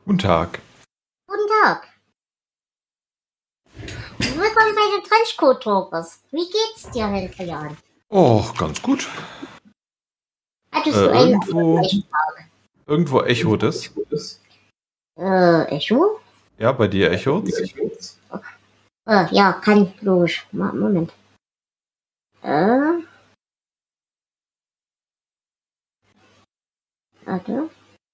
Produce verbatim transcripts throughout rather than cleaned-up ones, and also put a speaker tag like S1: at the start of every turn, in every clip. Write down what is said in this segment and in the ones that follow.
S1: Guten Tag.
S2: Guten Tag. Willkommen bei den Trenchcoat Talkers. Wie geht's dir, Hendrian?
S1: Oh, ganz gut.
S2: Hattest
S1: Äh,
S2: du einen
S1: irgendwo,
S2: erfolgreichen Tag?
S1: irgendwo echot es.
S2: Äh, Echo?
S1: Ja, bei dir echot's?
S2: Äh, ja, kann logisch. Ma- Moment. Äh, warte.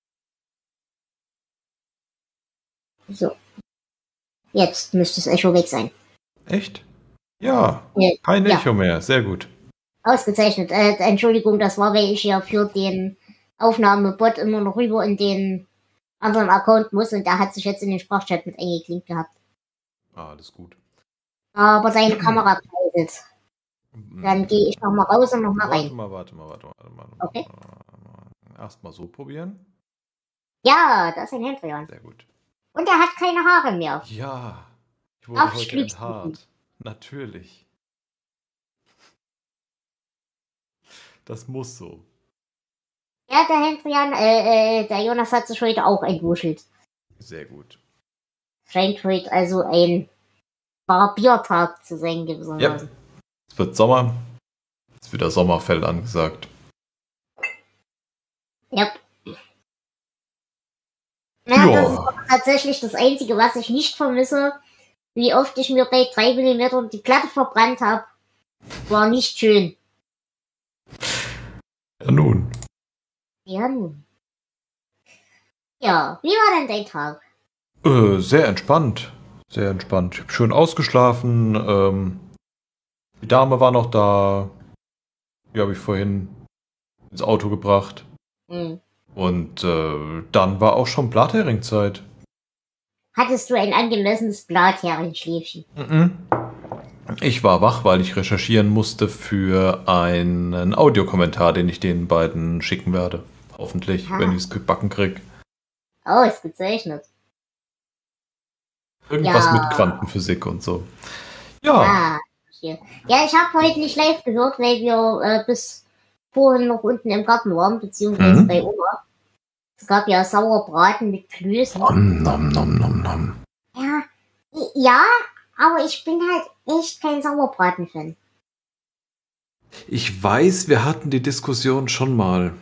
S2: So. Jetzt müsste das Echo weg sein.
S1: Echt? Ja,
S2: Äh,
S1: kein
S2: ja,
S1: Echo mehr. Sehr gut.
S2: ausgezeichnet. Äh, Entschuldigung, das war, weil ich ja für den Aufnahmebot immer noch rüber in den anderen Account muss und der hat sich jetzt in den Sprachchat mit eingeklinkt gehabt.
S1: Ah, alles gut.
S2: Aber seine Kamera kreiselt. Dann gehe ich noch mal raus und noch mal
S1: Warte
S2: rein.
S1: mal, warte mal, warte mal. Warte mal.
S2: Okay.
S1: Erstmal so probieren.
S2: Ja, das ist ein Hendrian.
S1: Sehr gut.
S2: Und er hat keine Haare mehr.
S1: Ja, ich wurde
S2: Aufs
S1: heute
S2: Schlüpfen.
S1: enthaart. Natürlich. Das muss so.
S2: Ja, der Hendrian, äh, äh, der Jonas hat sich heute auch entwuschelt.
S1: Sehr gut.
S2: Scheint heute also ein Barbiertag zu sein, gewissermaßen.
S1: Ja. Es wird Sommer. Es ist wieder Sommerfell angesagt.
S2: Ja. Ja,
S1: Ja.
S2: das ist aber tatsächlich das Einzige, was ich nicht vermisse. Wie oft ich mir bei drei Millimeter die Platte verbrannt habe, war nicht schön.
S1: Ja, nun.
S2: Ja, nun. Ja, wie war denn dein Tag?
S1: Äh, sehr entspannt. Sehr entspannt. Ich habe schön ausgeschlafen. Ähm, die Dame war noch da. Die habe ich vorhin ins Auto gebracht.
S2: Hm.
S1: Und äh, dann war auch schon Blathering-Zeit.
S2: Hattest du ein angemessenes Blatheringsschläfchen?
S1: Mhm. Ich war wach, weil ich recherchieren musste für einen Audiokommentar, den ich den beiden schicken werde. Hoffentlich,
S2: Ah.
S1: wenn ich es gebacken kriege.
S2: Oh, ist gezeichnet.
S1: Irgendwas
S2: Ja.
S1: mit Quantenphysik und so. Ja.
S2: Ah, verstehe. Ja, ich habe heute nicht live gehört, weil wir äh, bis vorhin noch unten im Garten waren, beziehungsweise
S1: Mhm.
S2: bei Oma. Es gab ja Sauerbraten mit Klößen.
S1: Nom, nom, nom, nom, nom.
S2: Ja, i- ja, aber ich bin halt echt kein Sauerbraten-Fan.
S1: Ich weiß, wir hatten die Diskussion schon mal.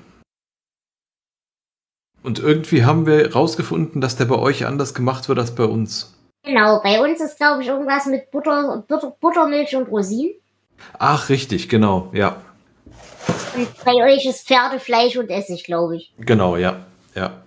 S1: Und irgendwie haben wir rausgefunden, dass der bei euch anders gemacht wird als bei uns.
S2: Genau, bei uns ist, glaube ich, irgendwas mit Butter, Butter, Buttermilch und Rosinen.
S1: Ach, richtig, genau, ja.
S2: Und bei euch ist Pferdefleisch und Essig, glaube ich.
S1: Genau, ja, ja.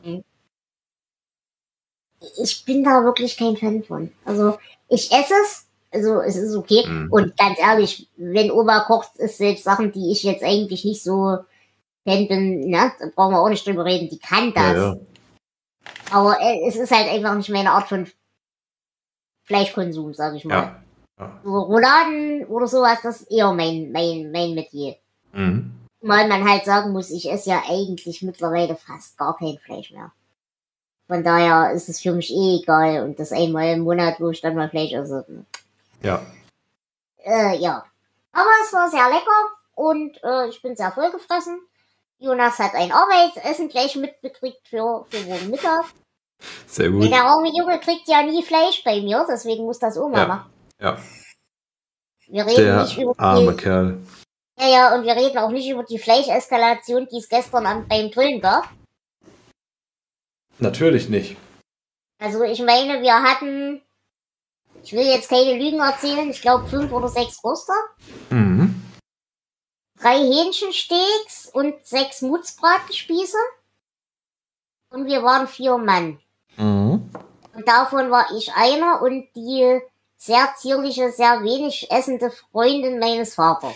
S2: Ich bin da wirklich kein Fan von. Also, ich esse es, also es ist okay.
S1: Mhm.
S2: Und ganz ehrlich, wenn Oma kocht, ist selbst Sachen, die ich jetzt eigentlich nicht so Fan bin, ne, da brauchen wir auch nicht drüber reden, die kann das.
S1: Ja, ja.
S2: Aber äh, es ist halt einfach nicht meine Art von Fleischkonsum, sag ich mal.
S1: Ja. Ja.
S2: So Rouladen oder sowas, das ist eher mein, mein, mein Metier.
S1: Mhm.
S2: Weil man halt sagen muss, ich esse ja eigentlich mittlerweile fast gar kein Fleisch mehr. Von daher ist es für mich eh egal. Und das einmal im Monat, wo ich dann mal Fleisch esse.
S1: Ja.
S2: Äh, ja. Aber es war sehr lecker und äh, ich bin sehr vollgefressen. Jonas hat ein Arbeitsessen gleich mitbekriegt für, für den Mittag.
S1: Sehr
S2: Denn
S1: gut.
S2: der arme Junge kriegt ja nie Fleisch bei mir, deswegen muss das Oma
S1: Ja.
S2: machen.
S1: Ja.
S2: Wir reden nicht
S1: Der
S2: über
S1: arme
S2: die,
S1: Kerl.
S2: ja, ja, und wir reden auch nicht über die Fleischeskalation, die es gestern am, beim Grillen gab.
S1: Natürlich nicht.
S2: Also ich meine, wir hatten, ich will jetzt keine Lügen erzählen, ich glaube fünf oder sechs Röster,
S1: Mhm.
S2: drei Hähnchensteaks und sechs Mutzbratenspieße. Und wir waren vier Mann.
S1: Mhm.
S2: Und davon war ich einer und die sehr zierliche, sehr wenig essende Freundin meines Vaters.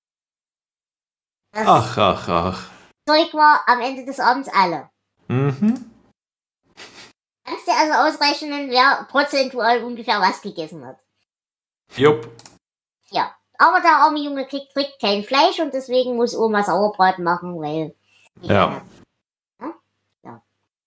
S2: Das
S1: Ach, ach, ach.
S2: Zeug war am Ende des Abends alle.
S1: Mhm.
S2: Kannst du also ausrechnen, wer prozentual ungefähr was gegessen hat.
S1: Jupp.
S2: Ja. Aber der arme Junge kriegt, kriegt kein Fleisch und deswegen muss Oma Sauerbraten machen, weil...
S1: Ja.
S2: Ja.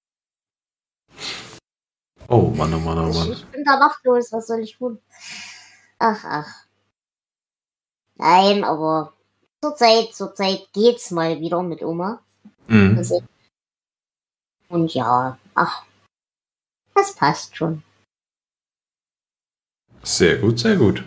S1: Oh Mann, oh Mann, oh
S2: Ich,
S1: Mann.
S2: ich bin da machtlos, was soll ich tun? Ach, ach. Nein, aber zurzeit, zurzeit geht's mal wieder mit Oma.
S1: Mhm.
S2: Das ist- Und ja, ach, Das passt schon.
S1: Sehr gut, sehr gut.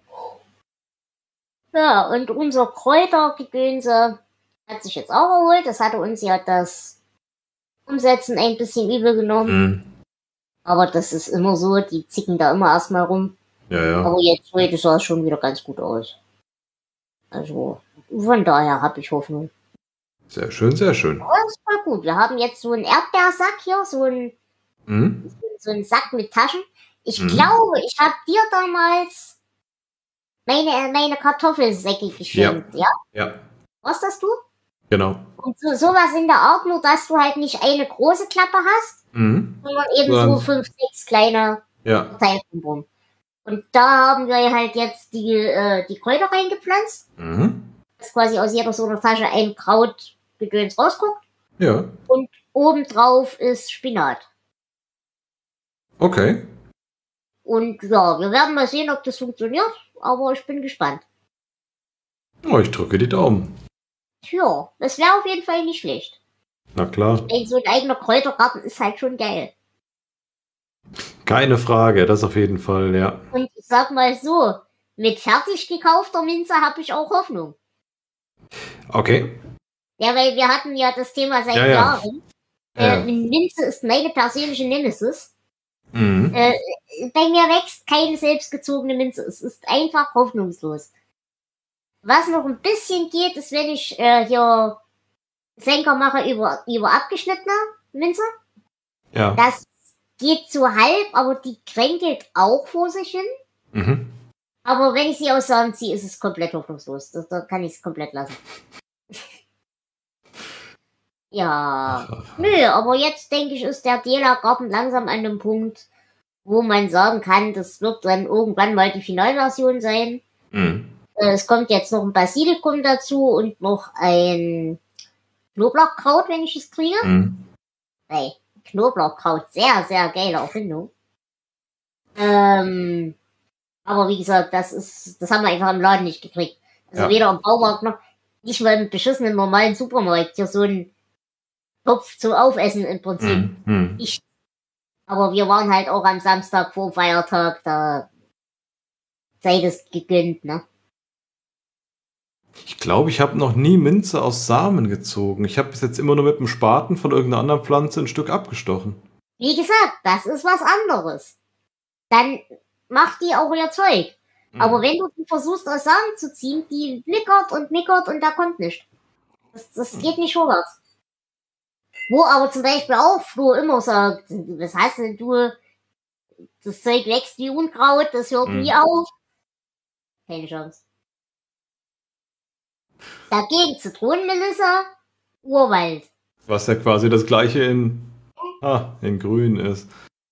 S2: Ja, und unser Kräutergedönse hat sich jetzt auch erholt. Das hatte uns ja das Umsetzen ein bisschen übel genommen.
S1: Mhm.
S2: Aber das ist immer so, die zicken da immer erstmal rum.
S1: Ja, ja.
S2: Aber jetzt heute sah es schon wieder ganz gut aus. Also, von daher habe ich Hoffnung.
S1: Sehr schön, sehr schön.
S2: Das ist voll gut. Wir haben jetzt so einen Erdbeersack hier, so einen,
S1: Mhm.
S2: so einen Sack mit Taschen. Ich
S1: Mhm.
S2: glaube, ich habe dir damals meine, meine Kartoffelsäcke geschenkt, ja?
S1: Ja,
S2: Was das du?
S1: genau.
S2: Und so, sowas in der Art, nur dass du halt nicht eine große Klappe hast,
S1: Mhm.
S2: sondern eben
S1: Sondern-
S2: so fünf, sechs kleine
S1: Ja.
S2: Teilchen. Und da haben wir halt jetzt die, äh, die Kräuter reingepflanzt,
S1: Mhm.
S2: dass quasi aus jeder so einer Tasche ein Krautgedöns rausguckt.
S1: Ja.
S2: Und obendrauf ist Spinat.
S1: Okay.
S2: Und ja, wir werden mal sehen, ob das funktioniert, aber ich bin gespannt.
S1: Oh, ich drücke die Daumen.
S2: Tja, das wäre auf jeden Fall nicht schlecht.
S1: Na klar.
S2: Denn so ein eigener Kräutergarten ist halt schon geil.
S1: Keine Frage, das auf jeden Fall, ja.
S2: Und ich sag mal so, mit fertig gekaufter Minze habe ich auch Hoffnung.
S1: Okay.
S2: Ja, weil wir hatten ja das Thema seit
S1: Ja, ja.
S2: Jahren.
S1: Ja.
S2: Äh, Minze ist meine persönliche Nemesis.
S1: Mhm.
S2: Äh, bei mir wächst keine selbstgezogene Minze. Es ist einfach hoffnungslos. Was noch ein bisschen geht, ist, wenn ich äh, hier Senker mache über, über abgeschnittene Minze.
S1: Ja.
S2: Das geht so halb, aber die kränkelt auch vor sich hin.
S1: Mhm.
S2: Aber wenn ich sie aus Samen ziehe, ist es komplett hoffnungslos. Da, da kann ich es komplett lassen. Ja, nö, aber jetzt denke ich, ist der Dela-Garten langsam an dem Punkt, wo man sagen kann, das wird dann irgendwann mal die Finalversion sein.
S1: Mhm.
S2: Äh, Es kommt jetzt noch ein Basilikum dazu und noch ein Knoblauchkraut, wenn ich es kriege.
S1: Mhm.
S2: Hey, Knoblauchkraut, sehr, sehr geile Erfindung. Ähm, aber wie gesagt, das ist, das haben wir einfach im Laden nicht gekriegt. Also
S1: Ja.
S2: weder im Baumarkt noch, nicht mal im beschissenen normalen Supermarkt. Hier so ein Topf zum Aufessen im Prinzip.
S1: Mhm. Mhm.
S2: Ich, aber wir waren halt auch am Samstag vor Feiertag, da sei das gegönnt, ne?
S1: Ich glaube, ich habe noch nie Minze aus Samen gezogen. Ich habe bis jetzt immer nur mit dem Spaten von irgendeiner anderen Pflanze ein Stück abgestochen.
S2: Wie gesagt, das ist was anderes. Dann macht die auch ihr Zeug.
S1: Mhm.
S2: Aber wenn du die versuchst aus Samen zu ziehen, die nickert und nickert und da kommt nichts. Das, das geht nicht vorwärts. Wo aber zum Beispiel auch Flo immer sagt, was heißt denn du, das Zeug wächst wie Unkraut, das hört
S1: Mhm.
S2: nie auf. Keine Chance. Dagegen Zitronenmelisse, Urwald.
S1: Was ja quasi das gleiche in, ah, in grün ist.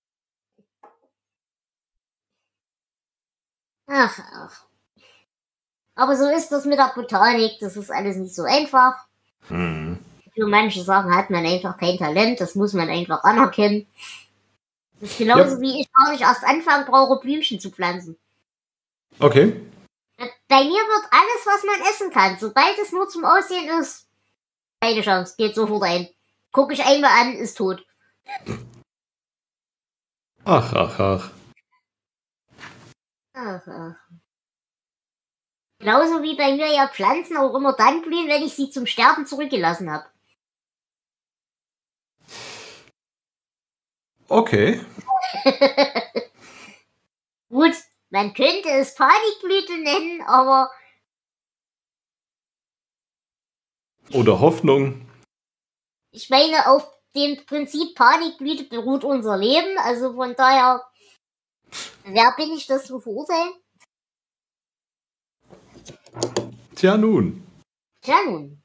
S2: Ach, ach. Aber so ist das mit der Botanik, das ist alles nicht so einfach.
S1: Mhm.
S2: Für manche Sachen hat man einfach kein Talent, das muss man einfach anerkennen. Das ist genauso
S1: Ja.
S2: wie ich gar nicht erst anfangen brauche, Blümchen zu pflanzen.
S1: Okay.
S2: Bei mir wird alles, was man essen kann, sobald es nur zum Aussehen ist, keine Chance, geht sofort ein. Guck ich einmal an, ist tot.
S1: Ach, ach, ach.
S2: Ach, ach. Genauso wie bei mir ja Pflanzen auch immer dann blühen, wenn ich sie zum Sterben zurückgelassen habe.
S1: Okay.
S2: Gut, man könnte es Panikblüte nennen, aber
S1: Oder Hoffnung.
S2: ich meine, auf dem Prinzip Panikblüte beruht unser Leben, also von daher, wer bin ich, das zu verurteilen?
S1: Tja, nun.
S2: Tja nun.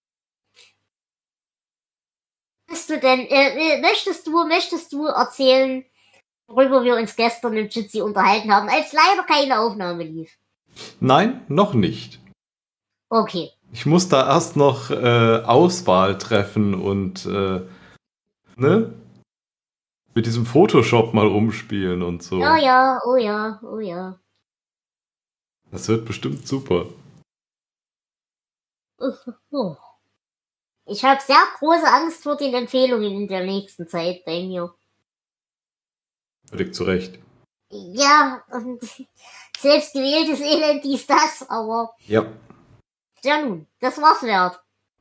S2: Bist du denn, äh, möchtest du, möchtest du erzählen, worüber wir uns gestern im Jitsi unterhalten haben, als leider keine Aufnahme lief?
S1: Nein, noch nicht.
S2: Okay.
S1: Ich muss da erst noch äh, Auswahl treffen und äh, ne? Mit diesem Photoshop mal rumspielen und so.
S2: Ja, ja, oh ja, oh ja.
S1: Das wird bestimmt super.
S2: Oh. Ich habe sehr große Angst vor den Empfehlungen in der nächsten Zeit bei mir.
S1: Völlig zu Recht.
S2: Ja, und selbstgewähltes Elend dies, das, aber...
S1: Ja.
S2: Ja nun, das war's wert.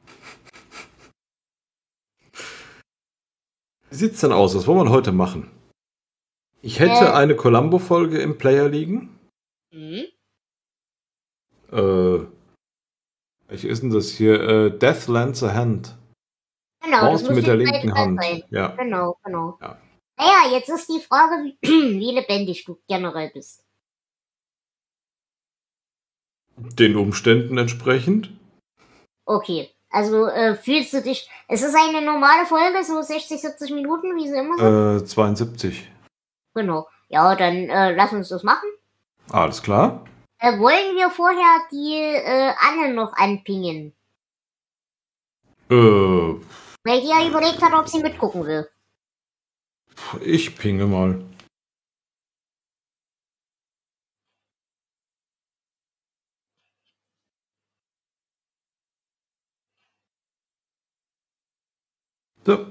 S1: Wie sieht's denn aus? Was wollen wir heute machen? Ich hätte
S2: Äh.
S1: eine Columbo-Folge im Player liegen.
S2: Mhm.
S1: Äh, welche ist denn das hier? Äh, Death Lends a Hand.
S2: Genau,
S1: Mord
S2: das muss
S1: mit
S2: die
S1: der
S2: zweite
S1: linken
S2: Teil
S1: Hand.
S2: sein.
S1: Ja.
S2: Genau, genau.
S1: Ja.
S2: Naja, jetzt ist die Frage, wie, wie lebendig du generell bist.
S1: Den Umständen entsprechend.
S2: Okay, also äh, fühlst du dich... Es ist eine normale Folge, so sechzig, siebzig Minuten, wie sie immer sind?
S1: Äh, zweiundsiebzig.
S2: Genau. Ja, dann äh, lass uns das machen.
S1: Alles klar.
S2: Äh, wollen wir vorher die äh, Anne noch anpingen?
S1: Äh,
S2: Weil die ja überlegt hat, ob sie mitgucken will.
S1: ich pinge mal. So.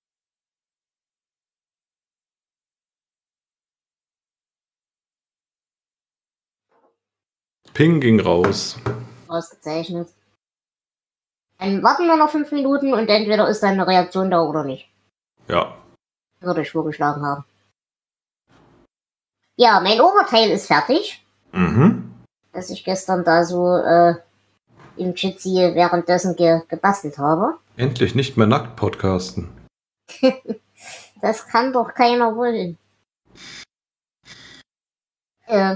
S1: Ping ging raus.
S2: Ausgezeichnet. Dann warten wir noch fünf Minuten und entweder ist dann eine Reaktion da oder nicht.
S1: Ja.
S2: Würde ich vorgeschlagen haben. Ja, mein Oberteil ist fertig.
S1: Mhm.
S2: Das ich gestern da so äh, im Jitsi währenddessen ge gebastelt habe.
S1: Endlich nicht mehr nackt podcasten.
S2: Das kann doch keiner wollen. Äh,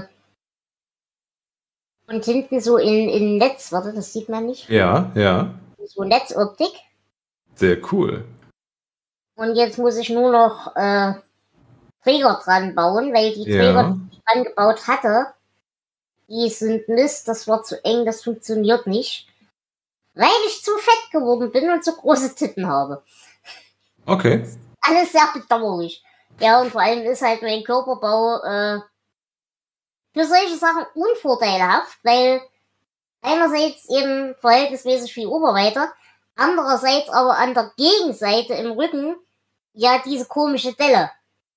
S2: und hinten so in, in Netz, warte, das sieht man nicht.
S1: Ja, ja.
S2: So Netzoptik.
S1: Sehr cool.
S2: Und jetzt muss ich nur noch äh, Träger dran bauen, weil die Träger,
S1: Ja.
S2: die ich dran gebaut hatte, die sind Mist, das war zu eng, das funktioniert nicht. Weil ich zu fett geworden bin und zu große Titten habe.
S1: Okay.
S2: Alles sehr bedauerlich. Ja, und vor allem ist halt mein Körperbau äh, für solche Sachen unvorteilhaft, weil einerseits eben verhältnismäßig viel Oberweite, andererseits aber an der Gegenseite im Rücken ja diese komische Delle.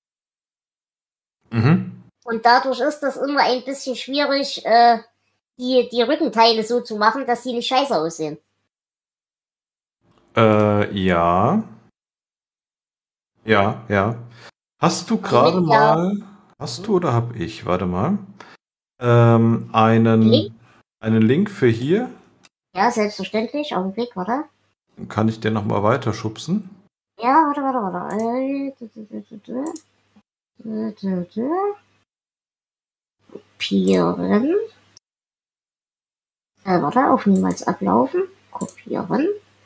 S1: Mhm.
S2: Und dadurch ist das immer ein bisschen schwierig, äh, die, die Rückenteile so zu machen, dass sie nicht scheiße aussehen.
S1: Äh, ja. Ja, ja. Hast du gerade
S2: Ja.
S1: mal, hast du oder hab ich, warte mal, ähm, einen,
S2: Link?
S1: einen Link für hier?
S2: Ja, selbstverständlich. Augenblick, warte.
S1: Kann ich den nochmal weiterschubsen?
S2: Ja, warte, warte, warte. Äh, du, du, du, du, du, du, du. Kopieren. Äh, warte, auf niemals ablaufen. Kopieren.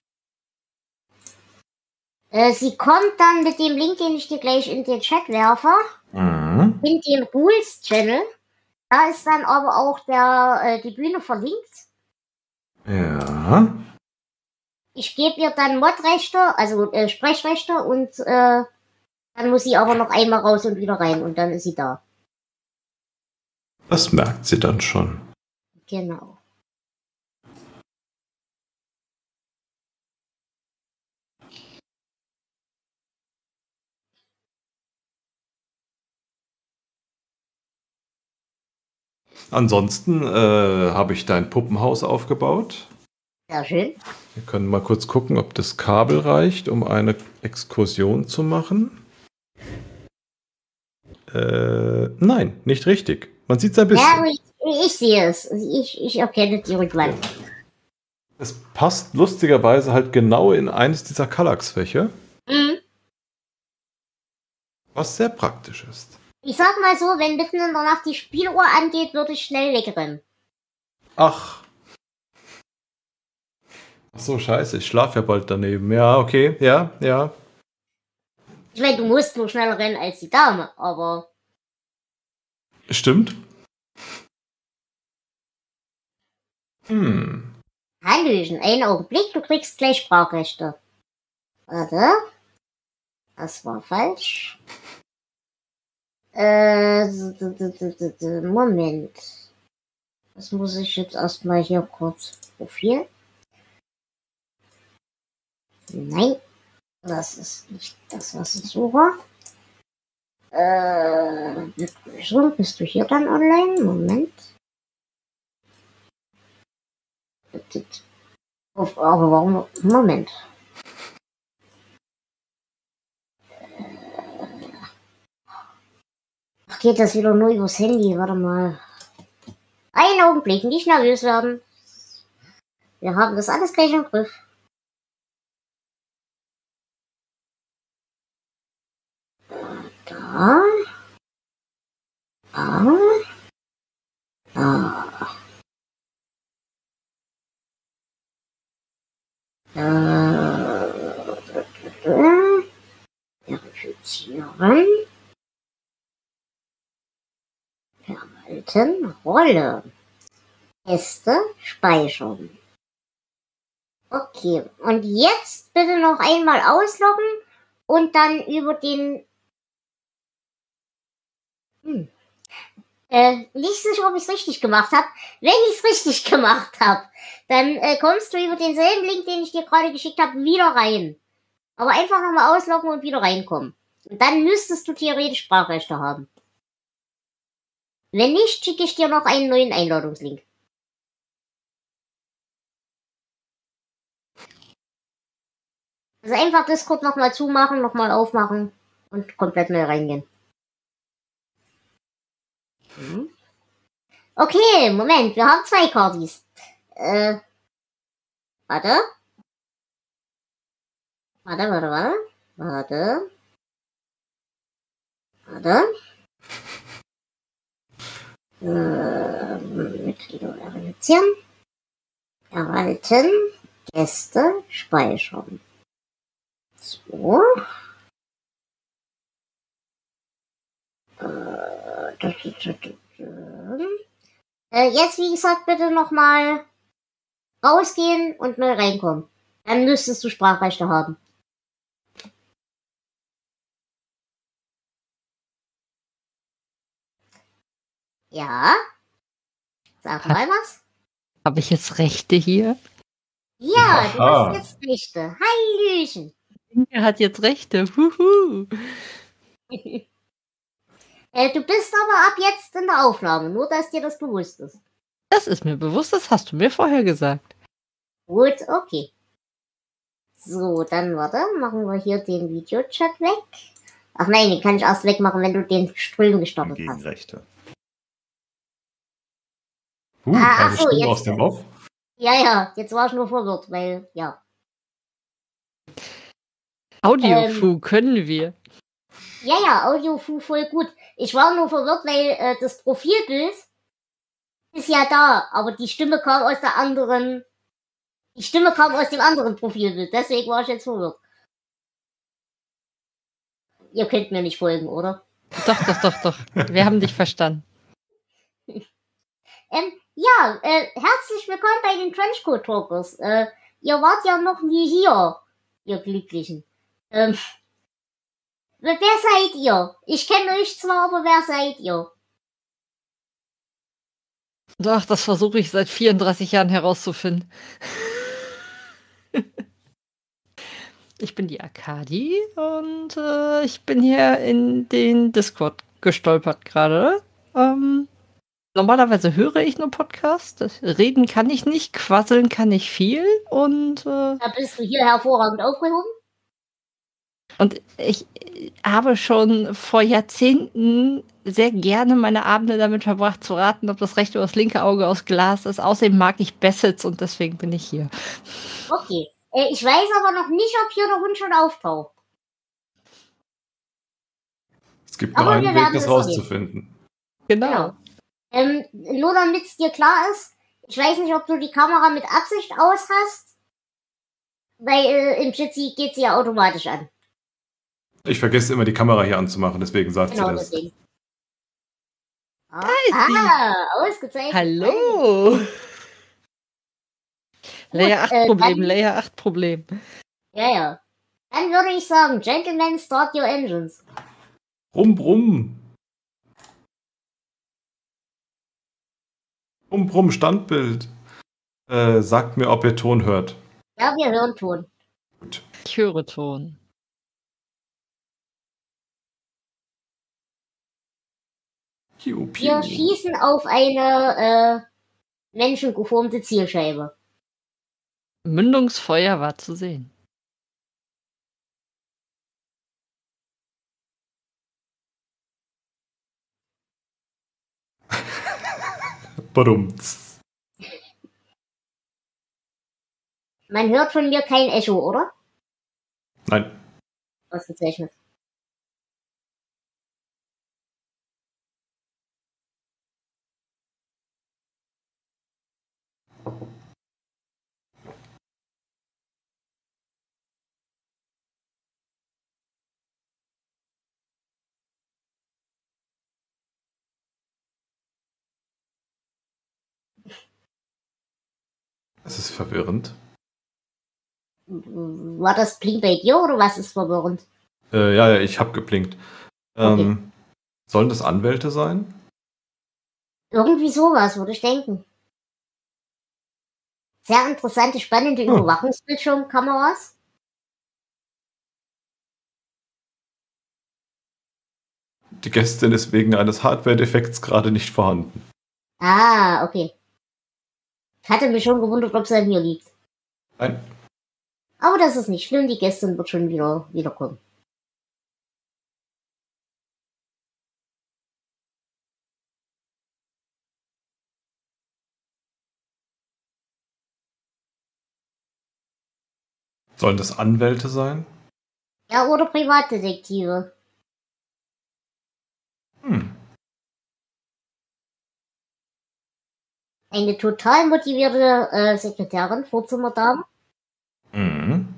S2: Äh, sie kommt dann mit dem Link, den ich dir gleich in den Chat werfe,
S1: Mhm.
S2: in den Rules-Channel. Da ist dann aber auch der, äh, die Bühne verlinkt.
S1: Ja.
S2: Ich gebe ihr dann Modrechte, also äh, Sprechrechte und äh, dann muss sie aber noch einmal raus und wieder rein und dann ist sie da.
S1: Das merkt sie dann schon.
S2: Genau.
S1: Ansonsten äh, habe ich dein Puppenhaus aufgebaut.
S2: Sehr schön.
S1: Wir können mal kurz gucken, ob das Kabel reicht, um eine Exkursion zu machen. Äh, nein, nicht richtig. Man sieht es ein bisschen.
S2: Ja, ich, ich sehe es. Ich, ich erkenne die Rückwand.
S1: Es passt lustigerweise halt genau in eines dieser Kallax-Fächer,
S2: Mhm.
S1: was sehr praktisch ist.
S2: Ich sag mal so, wenn mitten in der Nacht die Spieluhr angeht, würde ich schnell wegrennen.
S1: Ach. Ach so, scheiße, ich schlafe ja bald daneben. Ja, okay, ja, ja.
S2: Ich meine, du musst nur schneller rennen als die Dame, aber...
S1: Stimmt. Hm.
S2: Hallöchen, einen Augenblick, du kriegst gleich Sprachrechte. Warte. Das war falsch. Äh, Moment. Das muss ich jetzt erstmal hier kurz Profil. Nein, das ist nicht das, was ich suche. Äh, so, bist du hier dann online? Moment. Aber warum? Moment. Ach, geht das wieder nur übers Handy? Warte mal. Einen Augenblick, nicht nervös werden. Wir haben das alles gleich im Griff. Da. Da. Da. Da. Verifizieren. Verwalten. Rolle. Äste speichern. Okay, und jetzt bitte noch einmal ausloggen und dann über den... Hm. Äh, nicht sicher, ob ich es richtig gemacht habe. Wenn ich es richtig gemacht habe, dann äh, kommst du über denselben Link, den ich dir gerade geschickt habe, wieder rein. Aber einfach nochmal ausloggen und wieder reinkommen. Und dann müsstest du theoretisch Sprachrechte haben. Wenn nicht, schicke ich dir noch einen neuen Einladungslink. Also einfach Discord nochmal zumachen, nochmal aufmachen und komplett neu reingehen. Mhm. Okay, Moment, wir haben zwei Cardis. Äh, warte. Warte, warte, warte. Warte. Warte. Äh, Mitglieder verifizieren. Erhalten. Gäste speichern. So. Äh, jetzt, wie gesagt, bitte nochmal rausgehen und neu reinkommen. Dann müsstest du Sprachrechte haben. Ja? Sag mal was.
S3: Habe ich jetzt Rechte hier?
S2: Ja, du
S1: Aha.
S2: hast jetzt Rechte. Hallöchen.
S3: Er hat jetzt Rechte. Huhu.
S2: äh, du bist aber ab jetzt in der Aufnahme, nur dass dir das bewusst ist.
S3: Das ist mir bewusst, das hast du mir vorher gesagt.
S2: Gut, okay. So, dann warte, machen wir hier den Videochat weg. Ach nein, den kann ich erst wegmachen, wenn du den Stream gestartet
S4: Gegen
S2: hast.
S4: Rechte.
S1: Uh,
S2: Ah,
S1: eine
S2: ach so,
S1: Stimme
S2: jetzt-
S1: aus dem Off.
S2: Ja, ja, jetzt war ich nur verwirrt, weil, ja.
S3: Audiofu können wir.
S2: Ja, ja, Audiofu voll gut. Ich war nur verwirrt, weil äh, das Profilbild ist ja da, aber die Stimme kam aus der anderen... Die Stimme kam aus dem anderen Profilbild, deswegen war ich jetzt verwirrt. Ihr könnt mir nicht folgen, oder?
S3: Doch, doch, doch, doch. Wir haben dich verstanden.
S2: Ähm, ja, äh, herzlich willkommen bei den Trenchcoat Talkers. Äh, ihr wart ja noch nie hier, ihr Glücklichen. Ähm, wer seid ihr? Ich kenne euch zwar, aber wer seid ihr?
S3: Doch, das versuche ich seit vierunddreißig Jahren herauszufinden. Ich bin die Akadi und äh, ich bin hier in den Discord gestolpert gerade. Ähm, normalerweise höre ich nur Podcasts. Reden kann ich nicht, quasseln kann ich viel und äh,
S2: Da bist du hier hervorragend aufgehoben.
S3: Und ich habe schon vor Jahrzehnten sehr gerne meine Abende damit verbracht, zu raten, ob das rechte oder das linke Auge aus Glas ist. Außerdem mag ich Bassets und deswegen bin ich hier.
S2: Okay. Äh, ich weiß aber noch nicht, ob hier der Hund schon auftaucht.
S1: Es gibt nur
S2: Aber
S1: einen
S2: wir
S1: Weg,
S2: werden
S1: das
S2: es
S1: rauszufinden.
S3: Genau.
S2: Genau. Ähm, nur damit es dir klar ist, ich weiß nicht, ob du die Kamera mit Absicht aus hast, weil äh, im Jitsi geht sie ja automatisch an.
S1: Ich vergesse immer die Kamera hier anzumachen, deswegen sagt
S2: Genau,
S1: sie das.
S2: deswegen. Ah,
S3: ist sie.
S2: ah, ausgezeichnet.
S3: Hallo! Layer acht
S2: äh,
S3: Problem,
S2: dann-
S3: Layer acht Problem.
S2: Ja, ja. Dann würde ich sagen, Gentlemen, start your engines.
S1: Brumm, brumm. Brumm, brumm, Standbild. Äh, sagt mir, ob ihr Ton hört.
S2: Ja, wir hören Ton.
S1: Gut.
S3: Ich höre Ton.
S1: Piu, piu.
S2: Wir schießen auf eine äh, menschengeformte Zielscheibe.
S3: Mündungsfeuer war zu sehen.
S1: Badumts.
S2: Man hört von mir kein Echo, oder?
S1: Nein.
S2: Ausgezeichnet.
S1: Das ist verwirrend.
S2: War das Blink bei dir oder was ist verwirrend?
S1: Äh, ja, ja, ich habe geblinkt. Ähm, okay. Sollen das Anwälte sein?
S2: Irgendwie sowas, würde ich denken. Sehr interessante, spannende
S1: Hm.
S2: Überwachungsbildschirmkameras.
S1: Die Gästin ist wegen eines Hardware-Defekts gerade nicht vorhanden.
S2: Ah, okay. Ich hatte mich schon gewundert, ob es an mir liegt.
S1: Nein.
S2: Aber das ist nicht schlimm, die Gästin wird schon wieder wiederkommen.
S1: Sollen das Anwälte sein?
S2: Ja, oder Privatdetektive.
S1: Hm.
S2: Eine total motivierte äh, Sekretärin, Vorzimmerdame.
S1: Mhm.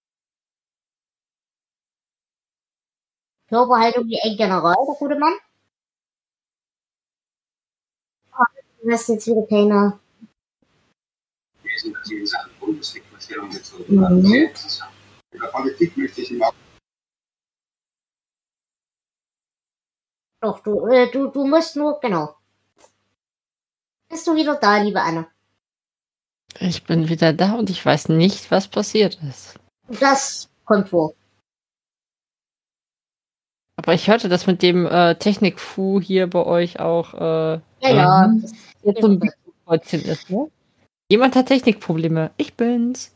S2: Körperhaltung wie ein General, der gute Mann. Du hast jetzt wieder keine...
S4: dass Sie in Sachen Bundesregierung Stellung bezogen haben. Sehr interessant. Über Politik möchte ich Ihnen auch.
S2: Doch, du, äh, du, du musst nur, genau. Bist du wieder da, liebe Anne?
S3: Ich bin wieder da und ich weiß nicht, was passiert ist.
S2: Das kommt vor.
S3: Aber ich hörte, dass mit dem äh, Technik-Fu hier bei euch auch äh,
S2: Ja, ja.
S3: ähm,
S2: Das
S3: jetzt so ein Kreuzchen ist, ne? Jemand hat Technikprobleme. Ich bin's.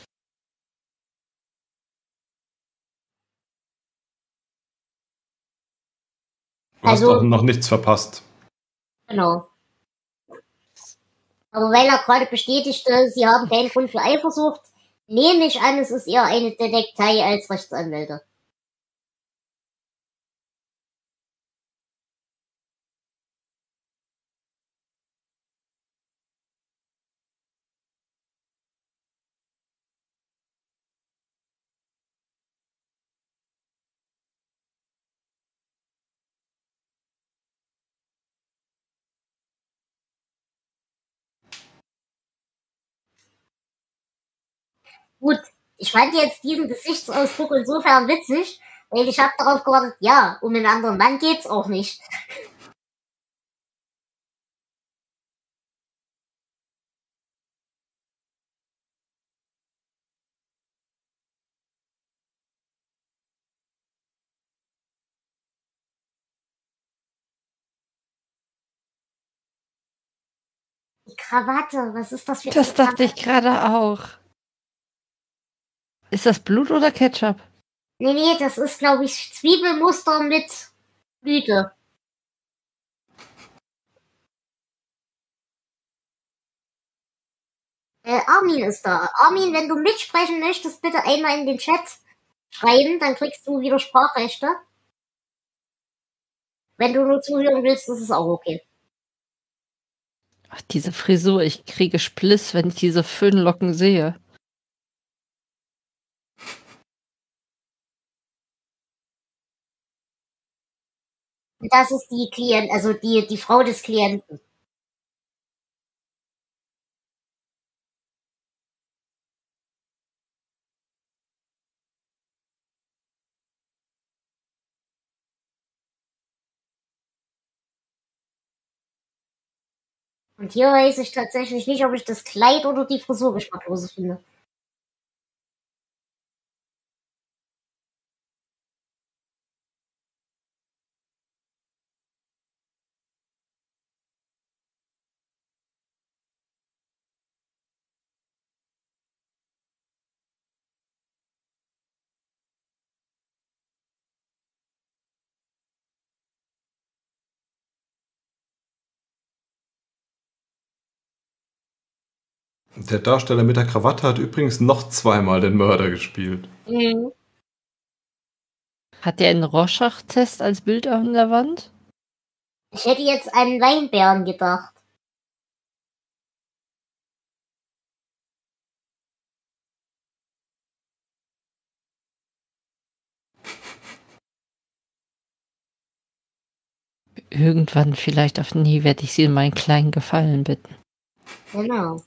S1: Du
S2: Also-
S1: hast doch noch nichts verpasst.
S2: Genau. Aber weil er gerade bestätigte, sie haben keinen Grund für Eifersucht, nehme ich an, es ist eher eine Detektei als Rechtsanwälte. Gut, ich fand jetzt diesen Gesichtsausdruck insofern witzig, weil ich habe darauf gewartet, ja, um einen anderen Mann geht's auch nicht. Die Krawatte, was ist das für
S3: Das
S2: eine
S3: dachte ich gerade auch. Ist das Blut oder Ketchup?
S2: Nee, nee, das ist, glaube ich, Zwiebelmuster mit Blüte. Äh, Armin ist da. Armin, wenn du mitsprechen möchtest, bitte einmal in den Chat schreiben, dann kriegst du wieder Sprachrechte. Wenn du nur zuhören willst, ist es auch okay.
S3: Ach, diese Frisur, ich kriege Spliss, wenn ich diese Föhnlocken sehe.
S2: Das ist die Klient, also die, die Frau des Klienten. Und hier weiß ich tatsächlich nicht, ob ich das Kleid oder die Frisur geschmacklos finde.
S1: Der Darsteller mit der Krawatte hat übrigens noch zweimal den Mörder gespielt.
S2: Mhm.
S3: Hat der einen Rorschach-Test als Bild an der Wand?
S2: Ich hätte jetzt einen Weinbären gedacht.
S3: Irgendwann vielleicht auf nie werde ich sie um einen kleinen Gefallen bitten.
S2: Genau.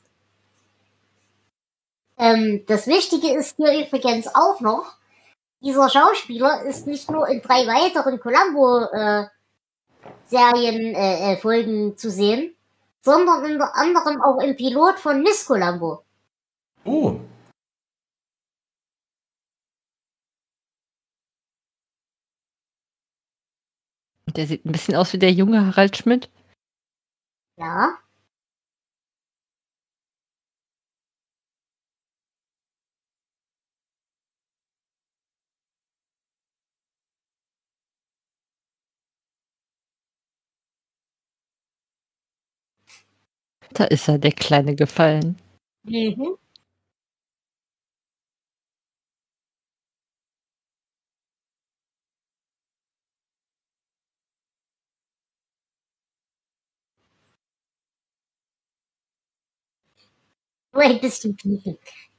S2: Ähm, das Wichtige ist hier übrigens auch noch, dieser Schauspieler ist nicht nur in drei weiteren Columbo-Serien äh, äh, Folgen zu sehen, sondern unter anderem auch im Pilot von Miss Columbo.
S1: Oh.
S3: Der sieht ein bisschen aus wie der junge Harald Schmidt.
S2: Ja.
S3: Da ist er, der kleine Gefallen.
S2: Mhm. Nur ein bisschen piepen.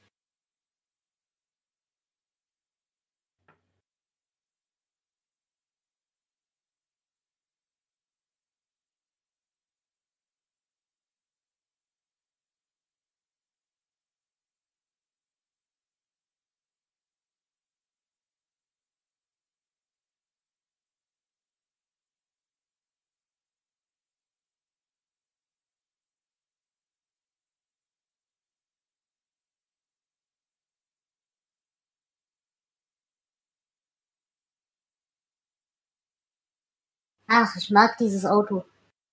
S2: Ach, ich mag dieses Auto.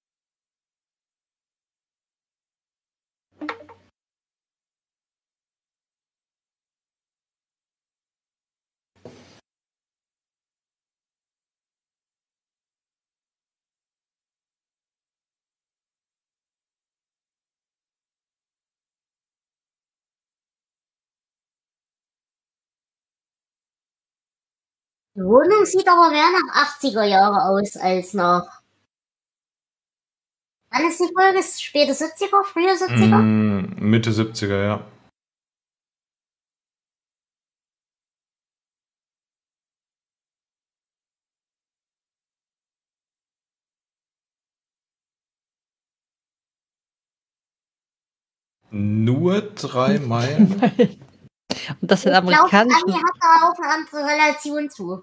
S2: Die Wohnung sieht aber mehr nach achtziger Jahre aus als nach... Wann ist die Folge? Späte siebziger? Frühe siebziger?
S1: Mm, Mitte siebziger, ja. Nur drei Meilen?
S3: Und das sind
S2: Ich glaube,
S3: amerikanische.
S2: Anni hat da auch eine andere Relation zu.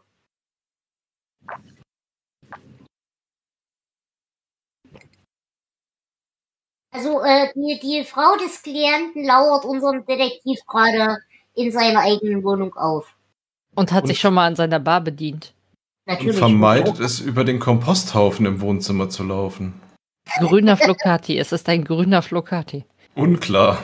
S2: Also äh, die, die Frau des Klienten lauert unserem Detektiv gerade in seiner eigenen Wohnung auf.
S3: Und hat
S1: Und-
S3: sich schon mal an seiner Bar bedient.
S1: Und
S2: Natürlich.
S1: vermeidet es, über den Komposthaufen im Wohnzimmer zu laufen.
S3: Grüner Flocati. Es ist ein grüner Flocati.
S1: Unklar.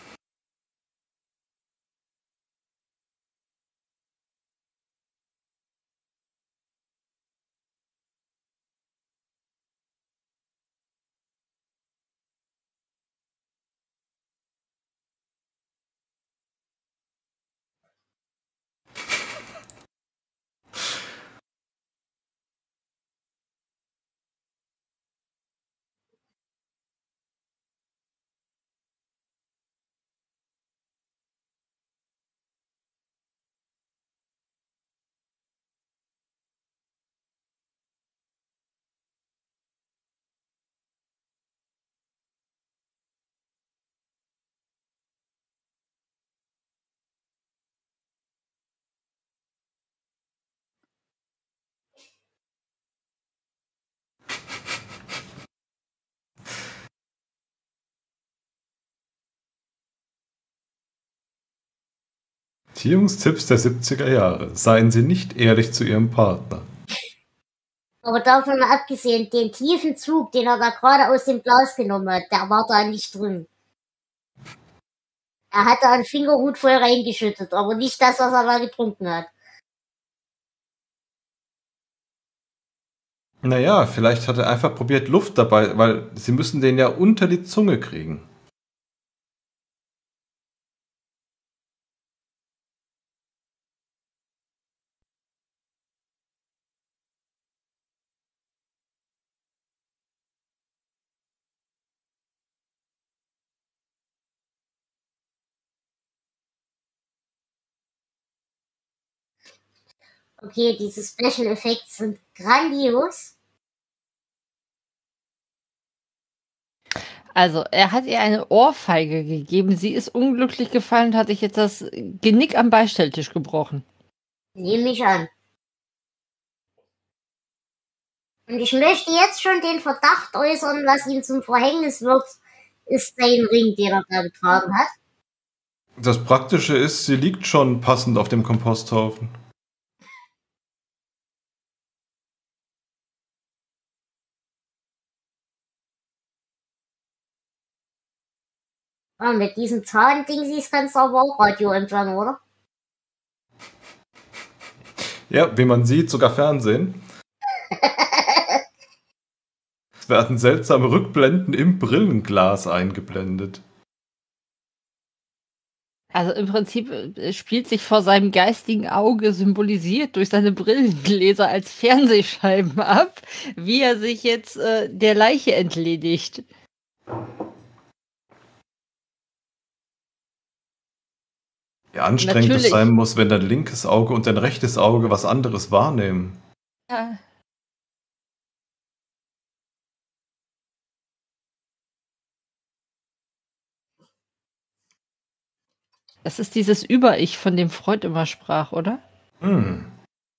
S1: Beziehungstipps der siebziger Jahre. Seien Sie nicht ehrlich zu Ihrem Partner.
S2: Aber davon mal abgesehen, den tiefen Zug, den er da gerade aus dem Glas genommen hat, der war da nicht drin. Er hat da einen Fingerhut voll reingeschüttet, aber nicht das, was er da getrunken hat.
S1: Naja, vielleicht hat er einfach probiert, Luft dabei, weil Sie müssen den ja unter die Zunge kriegen.
S2: Okay, diese Special Effects sind grandios.
S3: Also, er hat ihr eine Ohrfeige gegeben. Sie ist unglücklich gefallen und hat sich jetzt das Genick am Beistelltisch gebrochen.
S2: Nehme ich an. Und ich möchte jetzt schon den Verdacht äußern, was ihm zum Verhängnis wird, ist sein Ring, den er da getragen hat.
S1: Das Praktische ist, sie liegt schon passend auf dem Komposthaufen.
S2: Und mit diesem Zahndingsies kannst du aber auch Radio empfangen, oder?
S1: Ja, wie man sieht, sogar Fernsehen. Es werden seltsame Rückblenden im Brillenglas eingeblendet.
S3: Also im Prinzip äh, spielt sich vor seinem geistigen Auge, symbolisiert durch seine Brillengläser als Fernsehscheiben ab, wie er sich jetzt äh, der Leiche entledigt.
S1: Wie anstrengend
S3: Natürlich.
S1: es sein muss, wenn dein linkes Auge und dein rechtes Auge was anderes wahrnehmen.
S3: Ja. Das ist dieses Über-Ich, von dem Freud immer sprach, oder?
S1: Hm.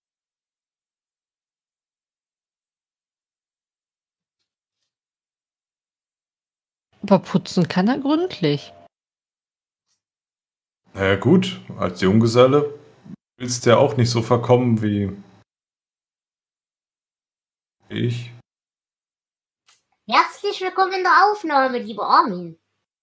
S3: Aber putzen kann er gründlich.
S1: Na ja, gut, als Junggeselle willst du ja auch nicht so verkommen wie ich.
S2: Herzlich willkommen in der Aufnahme, lieber Armin.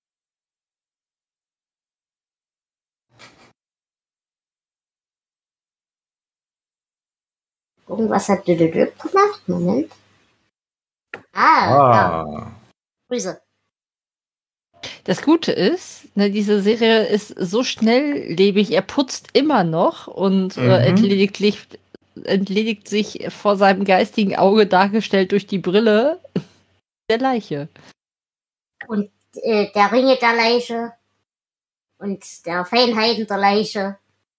S2: Irgendwas hat Dödödöp gemacht. Moment. Ah, ja.
S1: Ah.
S2: Grüße.
S3: Das Gute ist, ne, diese Serie ist so schnelllebig, er putzt immer noch und
S1: Mhm.
S3: äh, entledigt, entledigt sich vor seinem geistigen Auge, dargestellt durch die Brille, der Leiche.
S2: Und äh, der Ringe der Leiche. Und der Feinheiten der Leiche.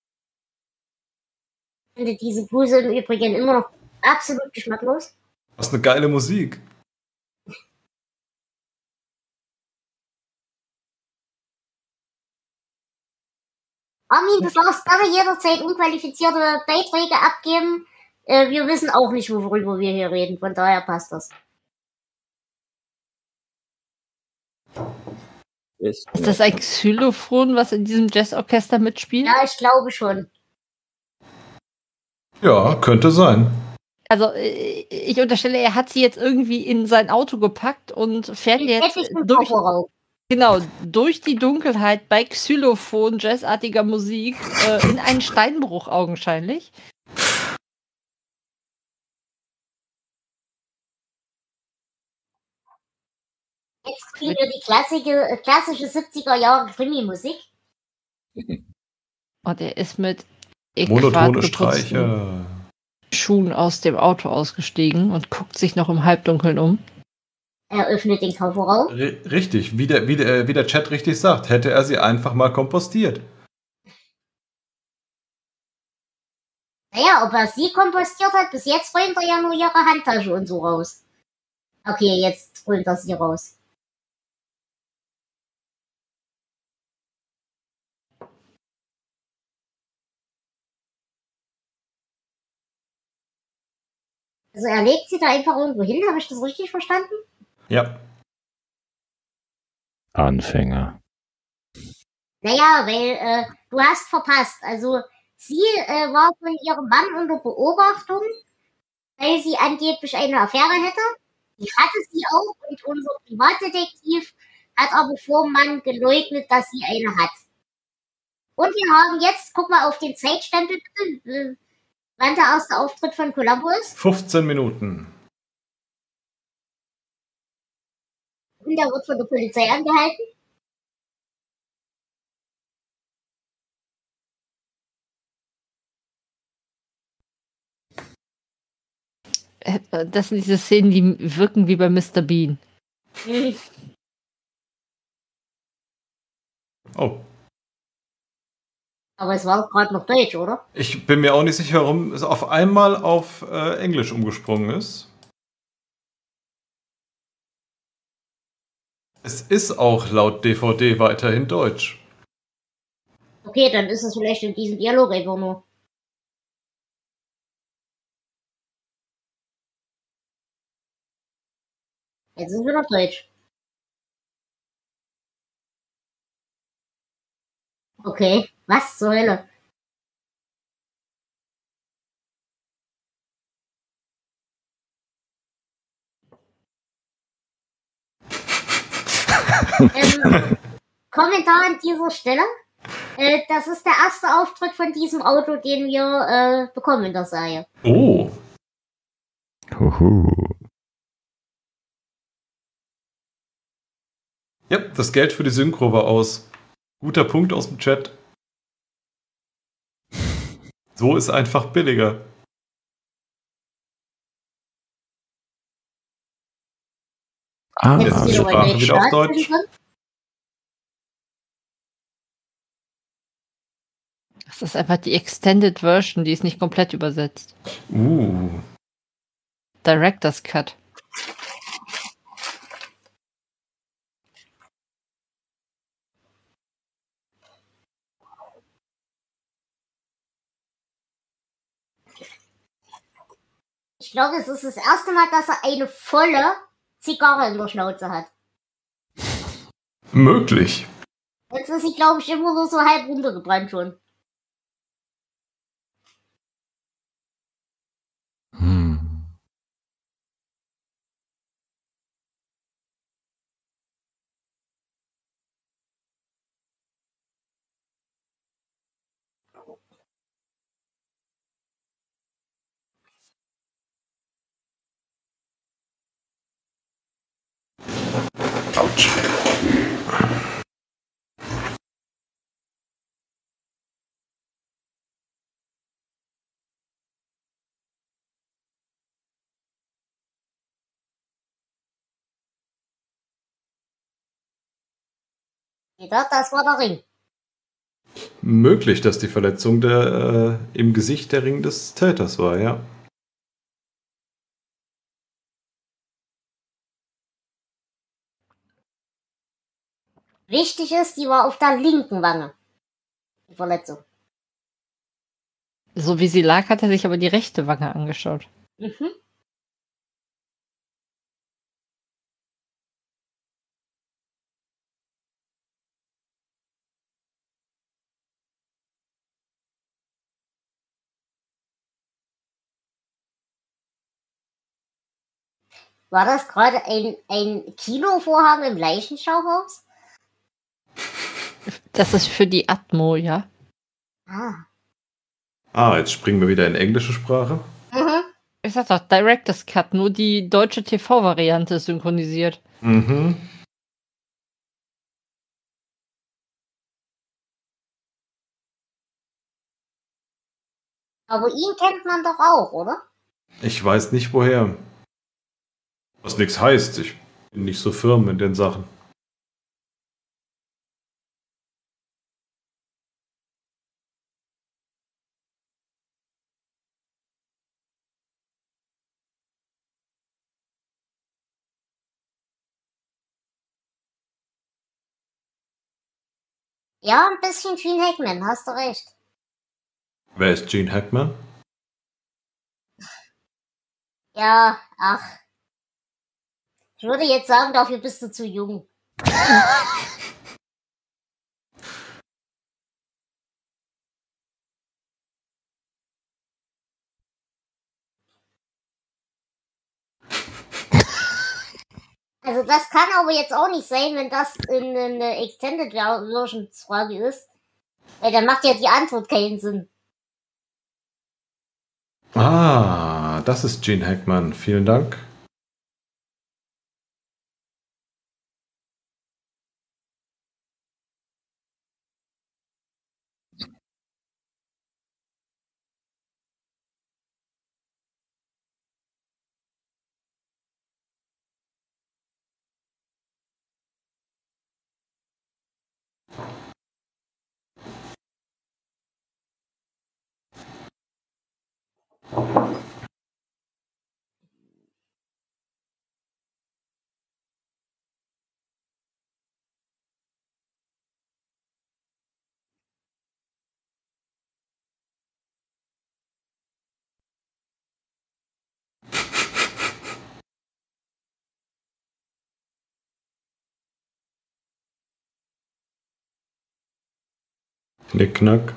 S2: Ich finde diese Bluse im Übrigen immer noch absolut geschmacklos.
S1: Was eine geile Musik.
S2: Armin, du darfst gerne jederzeit unqualifizierte Beiträge abgeben. Äh, wir wissen auch nicht, worüber wir hier reden. Von daher passt das.
S5: Ist,
S3: Ist das ein Xylophon, was in diesem Jazzorchester mitspielt?
S2: Ja, ich glaube schon.
S1: Ja, könnte sein.
S3: Also, äh, ich unterstelle, er hat sie jetzt irgendwie in sein Auto gepackt und fährt jetzt
S2: Teppich und
S3: durch,
S2: Kofferraum.
S3: genau, durch die Dunkelheit bei Xylophon, jazzartiger Musik, äh, in einen Steinbruch augenscheinlich.
S2: Jetzt kriegen wir die klassische, äh, klassische siebziger Jahre Krimi-Musik.
S3: Und er ist mit
S1: Monotone
S3: geputzten
S1: Streiche.
S3: Schuhen aus dem Auto ausgestiegen und guckt sich noch im Halbdunkeln um.
S2: Er öffnet den Kofferraum.
S1: R- Richtig, wie der, wie, der, wie der Chat richtig sagt, hätte er sie einfach mal kompostiert.
S2: Naja, ob er sie kompostiert hat, bis jetzt räumt er ja nur ihre Handtasche und so raus. Okay, jetzt räumt er sie raus. Also er legt sie da einfach irgendwo hin, habe ich das richtig verstanden?
S1: Ja.
S5: Anfänger.
S2: Naja, weil äh, du hast verpasst. Also sie äh, war von ihrem Mann unter Beobachtung, weil sie angeblich eine Affäre hätte. Die hatte sie auch und unser Privatdetektiv hat aber vor dem Mann geleugnet, dass sie eine hat. Und wir haben jetzt, guck mal auf den Zeitstempel bitte, äh, wann der erste Auftritt von Columbo ist.
S1: fünfzehn Minuten.
S2: Und der wird von der Polizei angehalten.
S3: Äh, Das sind diese Szenen, die wirken wie bei Mister Bean.
S1: Oh.
S2: Aber es war gerade noch Deutsch, oder?
S1: Ich bin mir auch nicht sicher, warum es auf einmal auf äh, Englisch umgesprungen ist. Es ist auch laut D V D weiterhin Deutsch.
S2: Okay, dann ist es vielleicht in diesem Dialog einfach nur. Jetzt sind wir noch Deutsch. Okay, was zur Hölle? ähm, Kommentar an dieser Stelle. Äh, das ist der erste Auftritt von diesem Auto, den wir äh, bekommen in der Serie.
S1: Oh.
S5: Huhu.
S1: Ja, das Geld für die Synchro war aus. Guter Punkt aus dem Chat. So ist einfach billiger.
S5: Ah,
S1: Jetzt ist die Sprache wieder auf Deutsch.
S3: Das ist einfach die Extended Version, die ist nicht komplett übersetzt.
S1: Uh.
S3: Director's Cut.
S2: Ich glaube, es ist das erste Mal, dass er eine volle Zigarre in der Schnauze hat.
S1: Möglich.
S2: Jetzt ist sie, glaube ich, immer nur so halb runtergebrannt schon.
S5: Hm.
S1: Autsch.
S2: Das war der Ring.
S1: Möglich, dass die Verletzung der, äh, im Gesicht der Ring des Täters war, ja.
S2: Wichtig ist, die war auf der linken Wange. Die Verletzung.
S3: So wie sie lag, hat er sich aber die rechte Wange angeschaut.
S2: Mhm. War das gerade ein, ein Kinovorhang im Leichenschauhaus?
S3: Das ist für die Atmo, ja.
S2: Ah.
S1: Ah, jetzt springen wir wieder in englische Sprache.
S2: Mhm.
S3: Ich sag doch, Director's Cut, nur die deutsche T V-Variante ist synchronisiert.
S1: Mhm.
S2: Aber ihn kennt man doch auch, oder?
S1: Ich weiß nicht woher. Was nichts heißt, ich bin nicht so firm in den Sachen.
S2: Ja, ein bisschen Gene Hackman, hast du recht.
S1: Wer ist Gene Hackman?
S2: Ja, ach. Ich würde jetzt sagen, dafür bist du zu jung. Also das kann aber jetzt auch nicht sein, wenn das in eine Extended Version Frage ist. Weil dann macht ja die Antwort keinen Sinn.
S1: Ah, das ist Gene Hackman. Vielen Dank. Knickknack.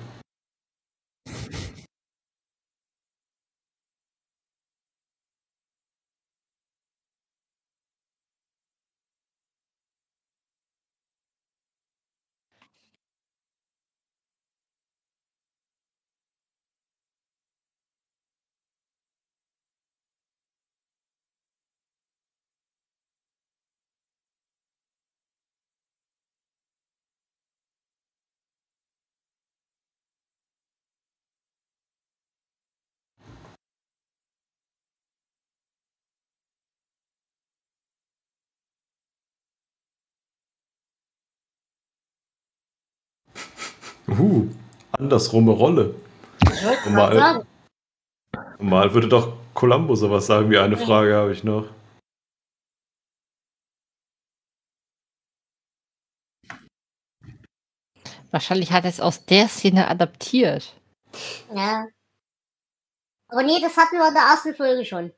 S1: Uh, andersrumme Rolle.
S2: Ich wollte
S1: Normal.
S2: gerade sagen.
S1: Normal würde doch Columbo sowas sagen wie eine Frage habe ich noch.
S3: Wahrscheinlich hat er es aus der Szene adaptiert.
S2: Ja. Aber nee, das hatten wir in der ersten Folge schon.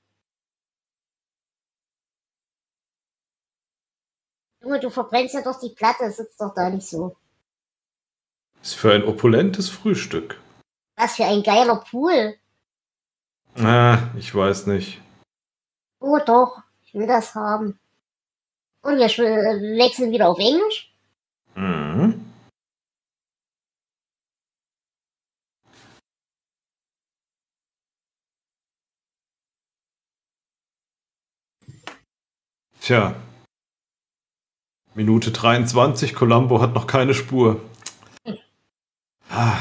S2: Junge, du verbrennst ja doch die Platte, sitzt doch da nicht so.
S1: Ist für ein opulentes Frühstück.
S2: Was für ein geiler Pool.
S1: Ah, ich weiß nicht.
S2: Oh doch, ich will das haben. Und wir sch- wechseln wieder auf Englisch.
S1: Mhm. Tja. Minute dreiundzwanzig, Columbo hat noch keine Spur. Ah.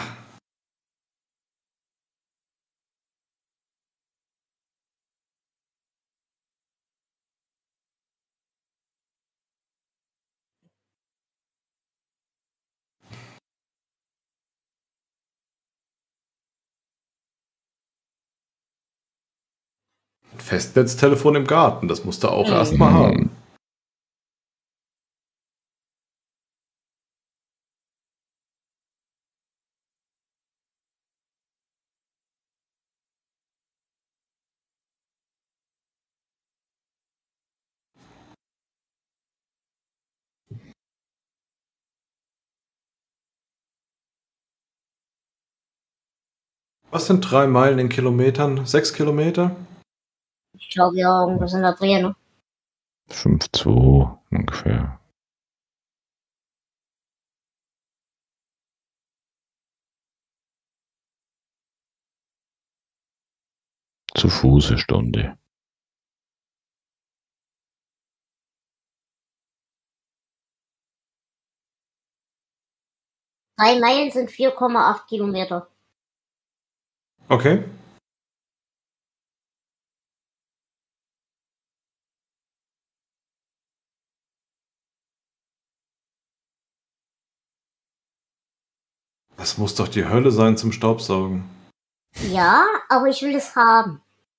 S1: Ein Festnetztelefon im Garten, das musst du auch
S2: Mhm.
S1: erstmal haben. Was sind drei Meilen in Kilometern? Sechs Kilometer?
S2: Ich glaube ja, irgendwas in der Dreh, ne?
S5: fünf Komma zwei ungefähr. Zu Fuß eine Stunde.
S2: Drei Meilen sind vier Komma acht Kilometer.
S1: Okay. Das muss doch die Hölle sein zum Staubsaugen.
S2: Ja, aber ich will es haben.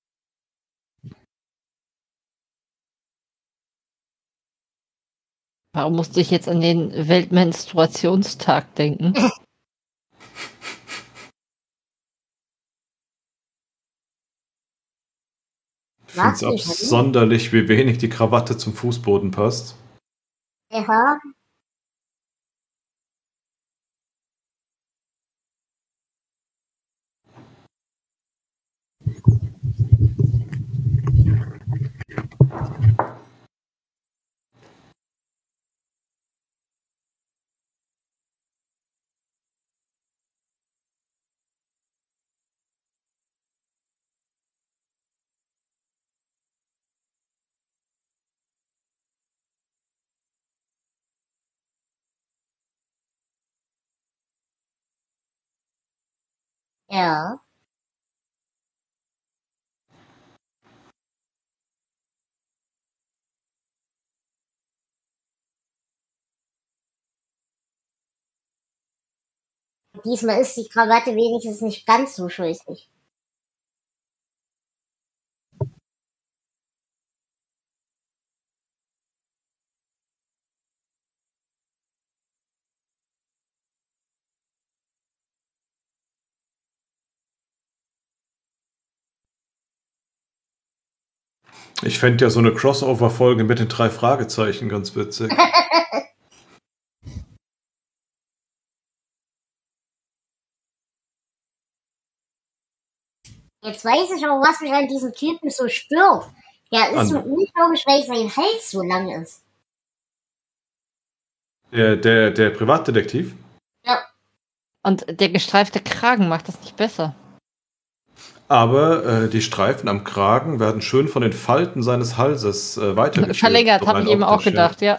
S3: Warum musste ich jetzt an den Weltmenstruationstag denken?
S1: Ich finde es
S2: Was? Ich-
S1: absonderlich, wie wenig die Krawatte zum Fußboden passt.
S2: Ja, ja. Diesmal ist die Krawatte wenigstens nicht ganz so scheußlich.
S1: Ich fände ja so eine Crossover-Folge mit den drei Fragezeichen ganz witzig.
S2: Jetzt weiß ich auch, was mich an diesem Typen so stört. Der ist
S1: An-
S2: so unlogisch, weil sein Hals so lang ist.
S1: Der, der, der Privatdetektiv?
S3: Und der gestreifte Kragen macht das nicht besser.
S1: Aber äh, die Streifen am Kragen werden schön von den Falten seines Halses äh, weitergeführt.
S3: Verlängert, habe ich
S1: Rein
S3: eben auch
S1: optisch,
S3: gedacht, ja.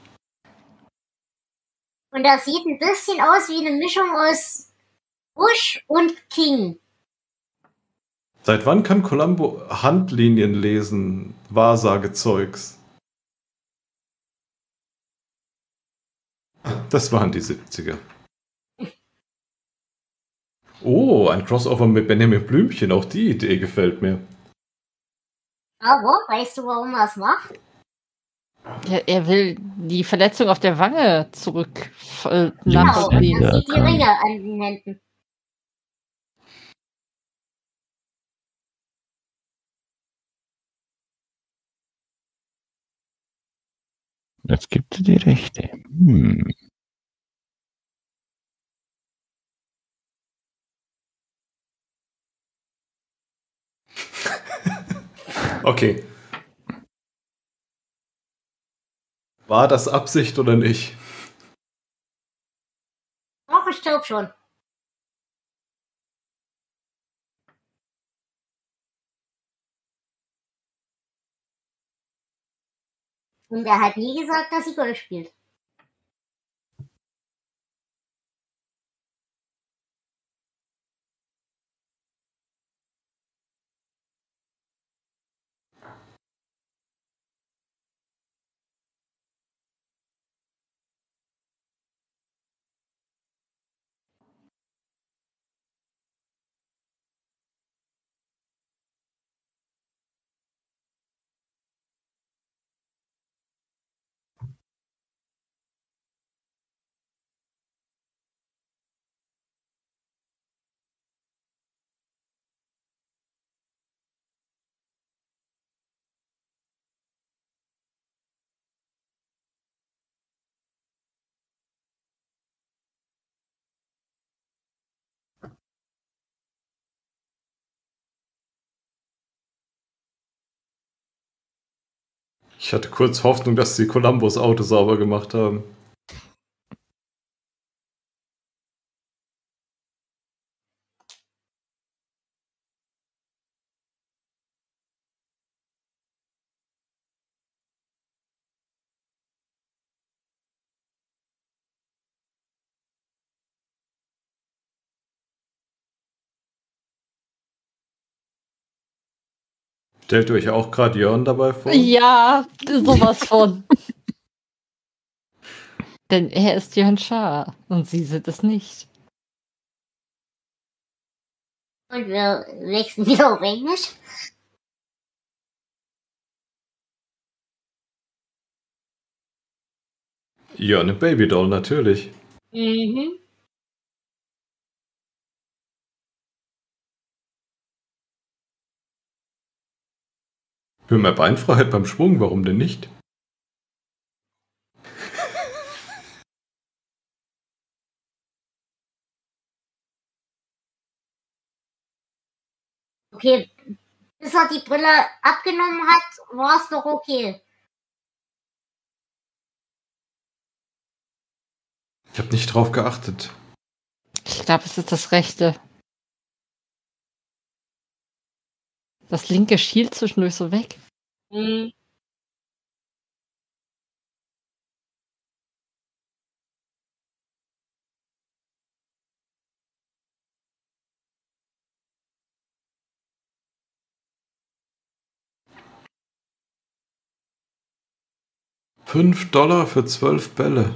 S2: Und das sieht ein bisschen aus wie eine Mischung aus Bush und King.
S1: Seit wann kann Columbo Handlinien lesen? Wahrsagezeugs. Das waren die siebziger. Oh, ein Crossover mit Benjamin Blümchen. Auch die Idee gefällt mir.
S2: Aber, weißt du, warum er es macht?
S3: Er, er will die Verletzung auf der Wange zurück äh,
S2: Genau,
S3: nachvollziehen.
S2: und er sieht die
S5: kann.
S2: Ringe an den Händen.
S5: Jetzt gibt er die Rechte. Hm.
S1: Okay. War das Absicht oder nicht?
S2: Doch, ich glaub schon. Und er hat nie gesagt, dass sie Golf spielt.
S1: Ich hatte kurz Hoffnung, dass sie Columbus Auto sauber gemacht haben. Stellt ihr euch auch gerade Jörn dabei vor?
S3: Ja, sowas von. Denn er ist Jörn Schaar und sie sind es nicht.
S2: Und wir wechseln wieder auf Englisch.
S1: Jörn im Babydoll, natürlich.
S2: Mhm.
S1: Für mehr Beinfreiheit beim Schwung, warum denn nicht?
S2: Okay, bis er die Brille abgenommen hat, war es doch okay.
S1: Ich habe nicht drauf geachtet.
S3: Ich glaube, es ist das rechte. Das linke schielt zwischendurch so weg.
S2: Mhm.
S1: Fünf Dollar für zwölf Bälle.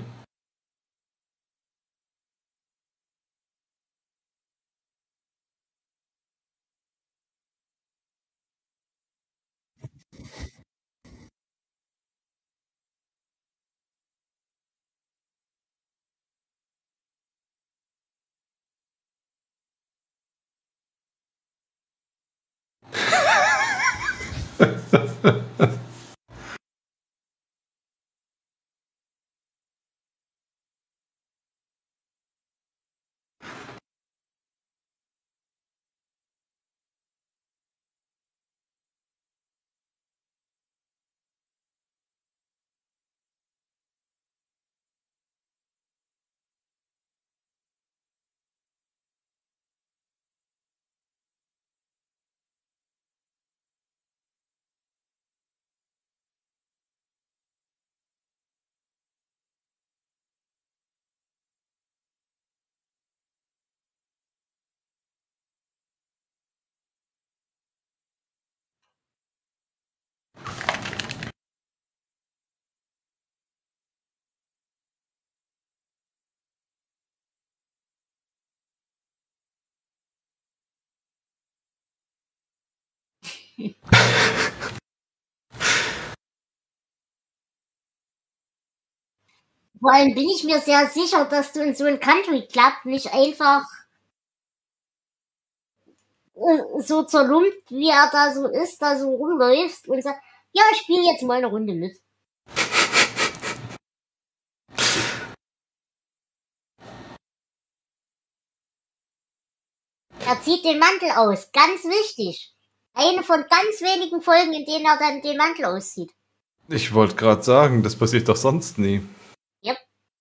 S2: Vor allem bin ich mir sehr sicher, dass du in so einem Country Club nicht einfach äh, so zerlumpt, wie er da so ist, da so rumläufst und sagt, ja, ich spiele jetzt mal eine Runde mit. Er zieht den Mantel aus, ganz wichtig. Eine von ganz wenigen Folgen, in denen er dann den Mantel auszieht.
S1: Ich wollte gerade sagen, das passiert doch sonst nie.
S2: Yep.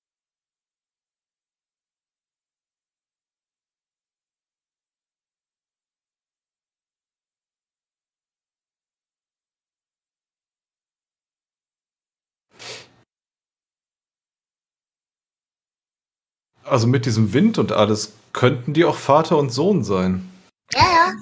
S1: Also mit diesem Wind und alles könnten die auch Vater und Sohn sein.
S2: Ja, ja.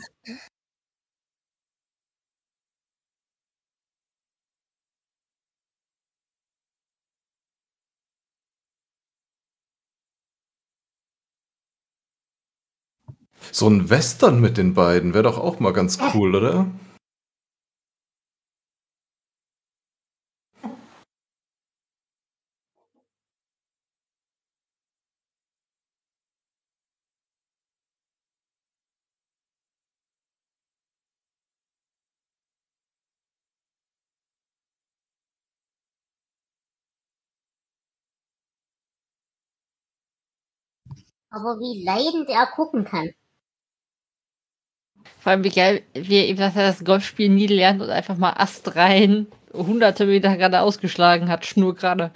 S1: So ein Western mit den beiden wäre doch auch mal ganz cool, oder?
S2: Aber wie leidend er gucken kann.
S3: Vor allem, wie geil, wie, dass er das Golfspiel nie lernt und einfach mal Ast rein, hunderte Meter gerade ausgeschlagen hat, schnurgerade.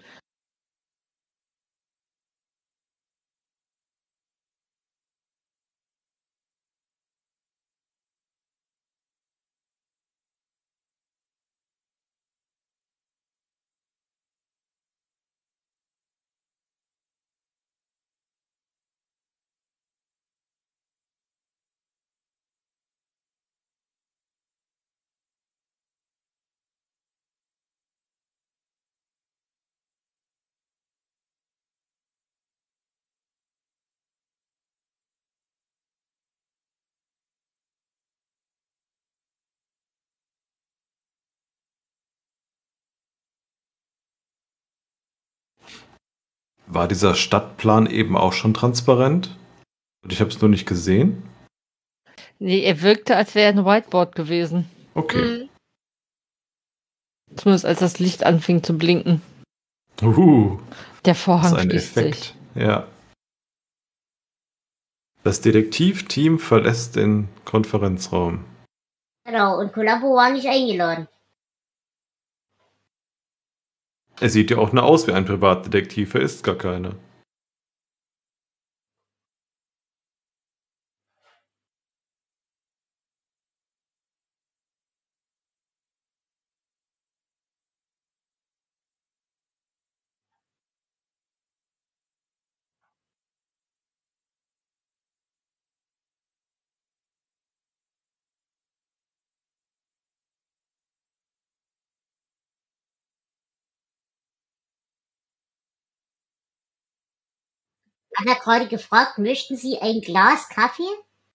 S1: War dieser Stadtplan eben auch schon transparent? Und ich habe es nur nicht gesehen?
S3: Nee, er wirkte, als wäre er ein Whiteboard gewesen.
S1: Okay.
S2: Mhm.
S3: Zumindest als das Licht anfing zu blinken.
S1: Uh,
S3: Der
S1: das
S3: Vorhang
S1: ist ein
S3: schließt sich.
S1: Effekt. Ja. Das Detektivteam verlässt den Konferenzraum.
S2: Genau, und Columbo war nicht eingeladen.
S1: Er sieht ja auch nur aus wie ein Privatdetektiv, er ist gar keiner.
S2: Hat er gerade gefragt, möchten Sie ein Glas Kaffee?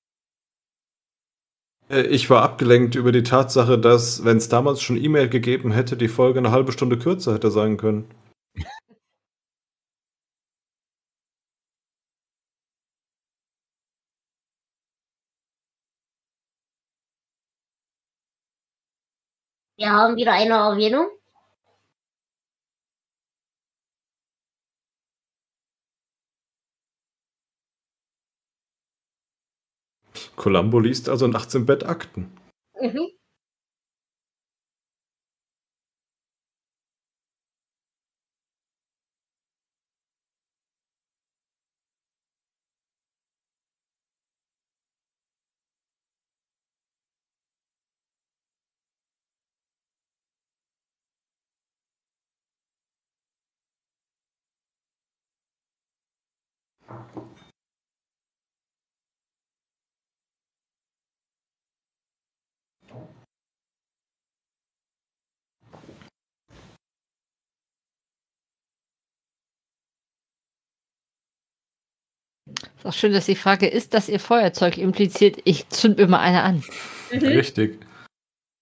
S1: Äh, Ich war abgelenkt über die Tatsache, dass, wenn es damals schon E-Mail gegeben hätte, die Folge eine halbe Stunde kürzer hätte sein können.
S2: Wir haben wieder eine Erwähnung.
S1: Columbo liest also nachts im Bett Akten.
S2: Mhm.
S3: Ist auch schön, dass die Frage ist, dass ihr Feuerzeug impliziert, ich zünd mir mal eine an.
S1: Richtig.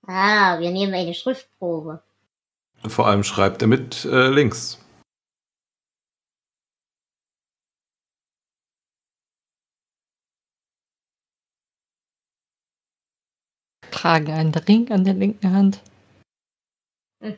S2: Ah, wir nehmen eine Schriftprobe.
S1: Vor allem schreibt er mit äh, links.
S3: Tragen einen Ring an der linken Hand.
S2: Hm.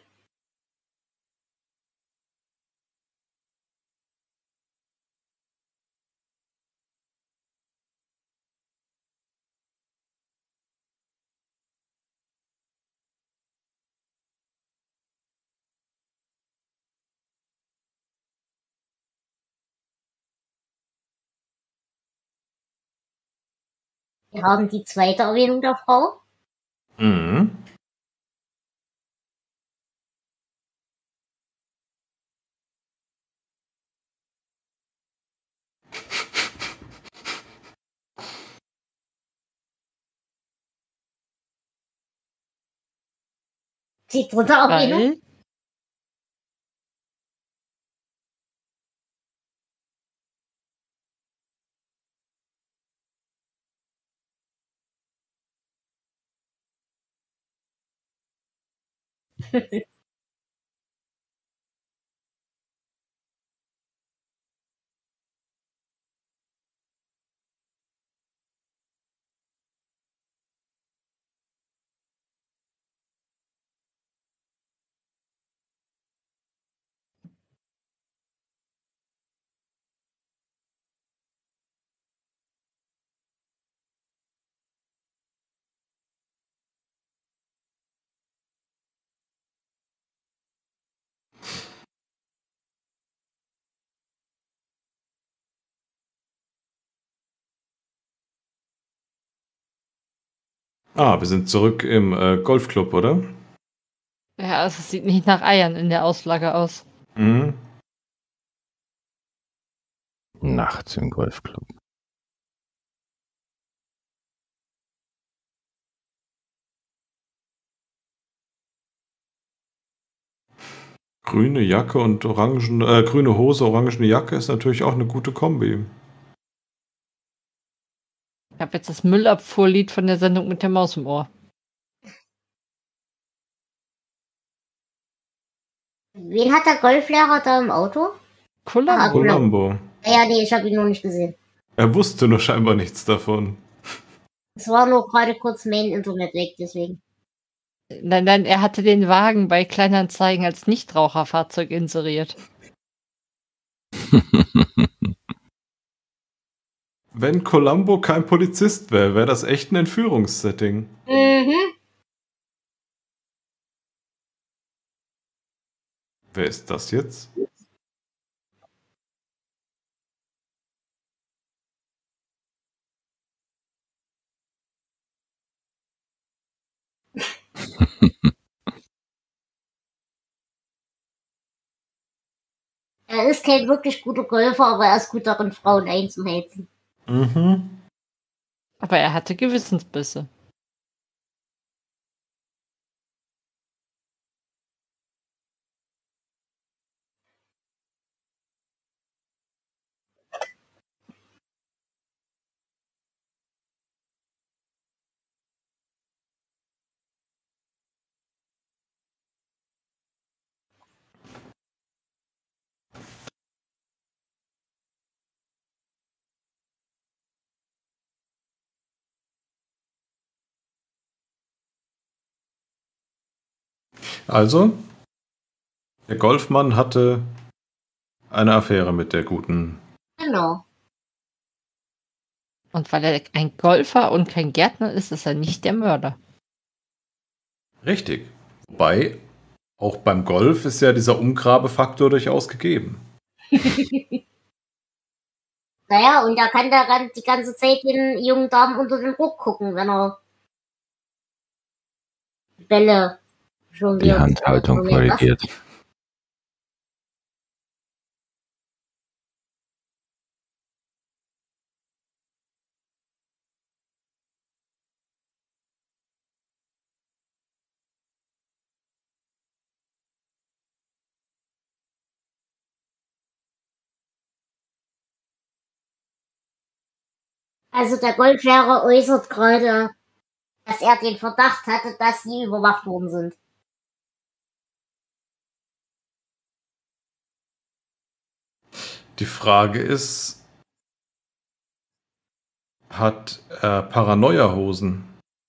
S2: Wir haben die zweite Erwähnung der Frau.
S1: Mhm.
S2: Die dritte Erwähnung.
S3: Weil
S1: Ah, wir sind zurück im äh, Golfclub, oder?
S3: Ja, also es sieht nicht nach Eiern in der Auslage aus.
S1: Mhm.
S5: Nachts im Golfclub.
S1: Grüne Jacke und orangen, äh, grüne Hose, orangene Jacke ist natürlich auch eine gute Kombi.
S3: Ich habe jetzt das Müllabfuhrlied von der Sendung mit der Maus im Ohr.
S2: Wen hat der Golflehrer da im Auto?
S3: Columbo.
S2: Ah,
S1: Columbo.
S2: Ja, nee, ich habe ihn noch nicht gesehen.
S1: Er wusste nur scheinbar nichts davon.
S2: Es war nur gerade kurz Main Internet weg, deswegen.
S3: Nein, nein, er hatte den Wagen bei Kleinanzeigen als Nichtraucherfahrzeug inseriert.
S1: Wenn Columbo kein Polizist wäre, wäre das echt ein Entführungssetting.
S2: Mhm.
S1: Wer ist das jetzt?
S2: Er ist kein wirklich guter Golfer, aber er ist gut darin, Frauen einzuheizen.
S1: Mhm.
S3: Aber er hatte Gewissensbisse.
S1: Also, der Golfmann hatte eine Affäre mit der guten.
S2: Genau.
S3: Und weil er ein Golfer und kein Gärtner ist, ist er nicht der Mörder.
S1: Richtig. Wobei, auch beim Golf ist ja dieser Umgrabefaktor durchaus gegeben.
S2: Naja, und er kann da gan- die ganze Zeit den jungen Damen unter den Ruck gucken, wenn er Bälle schon
S5: Die Handhaltung korrigiert.
S2: Also der Golflehrer äußert gerade dass er den Verdacht hatte, dass sie überwacht worden sind.
S1: Die Frage ist, hat er Paranoia-Hosen?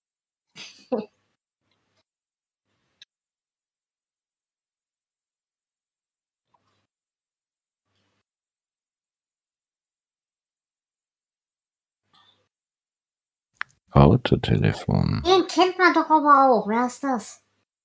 S5: Autotelefon.
S2: Den kennt man doch aber auch. Wer ist das?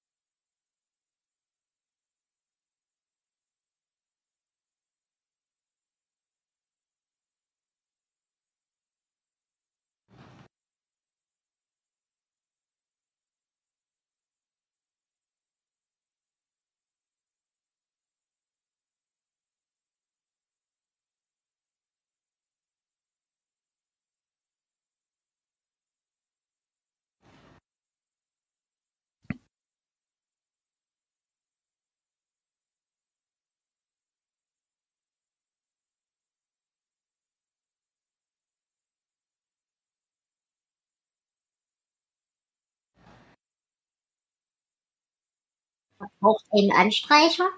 S2: Braucht einen Anstreicher?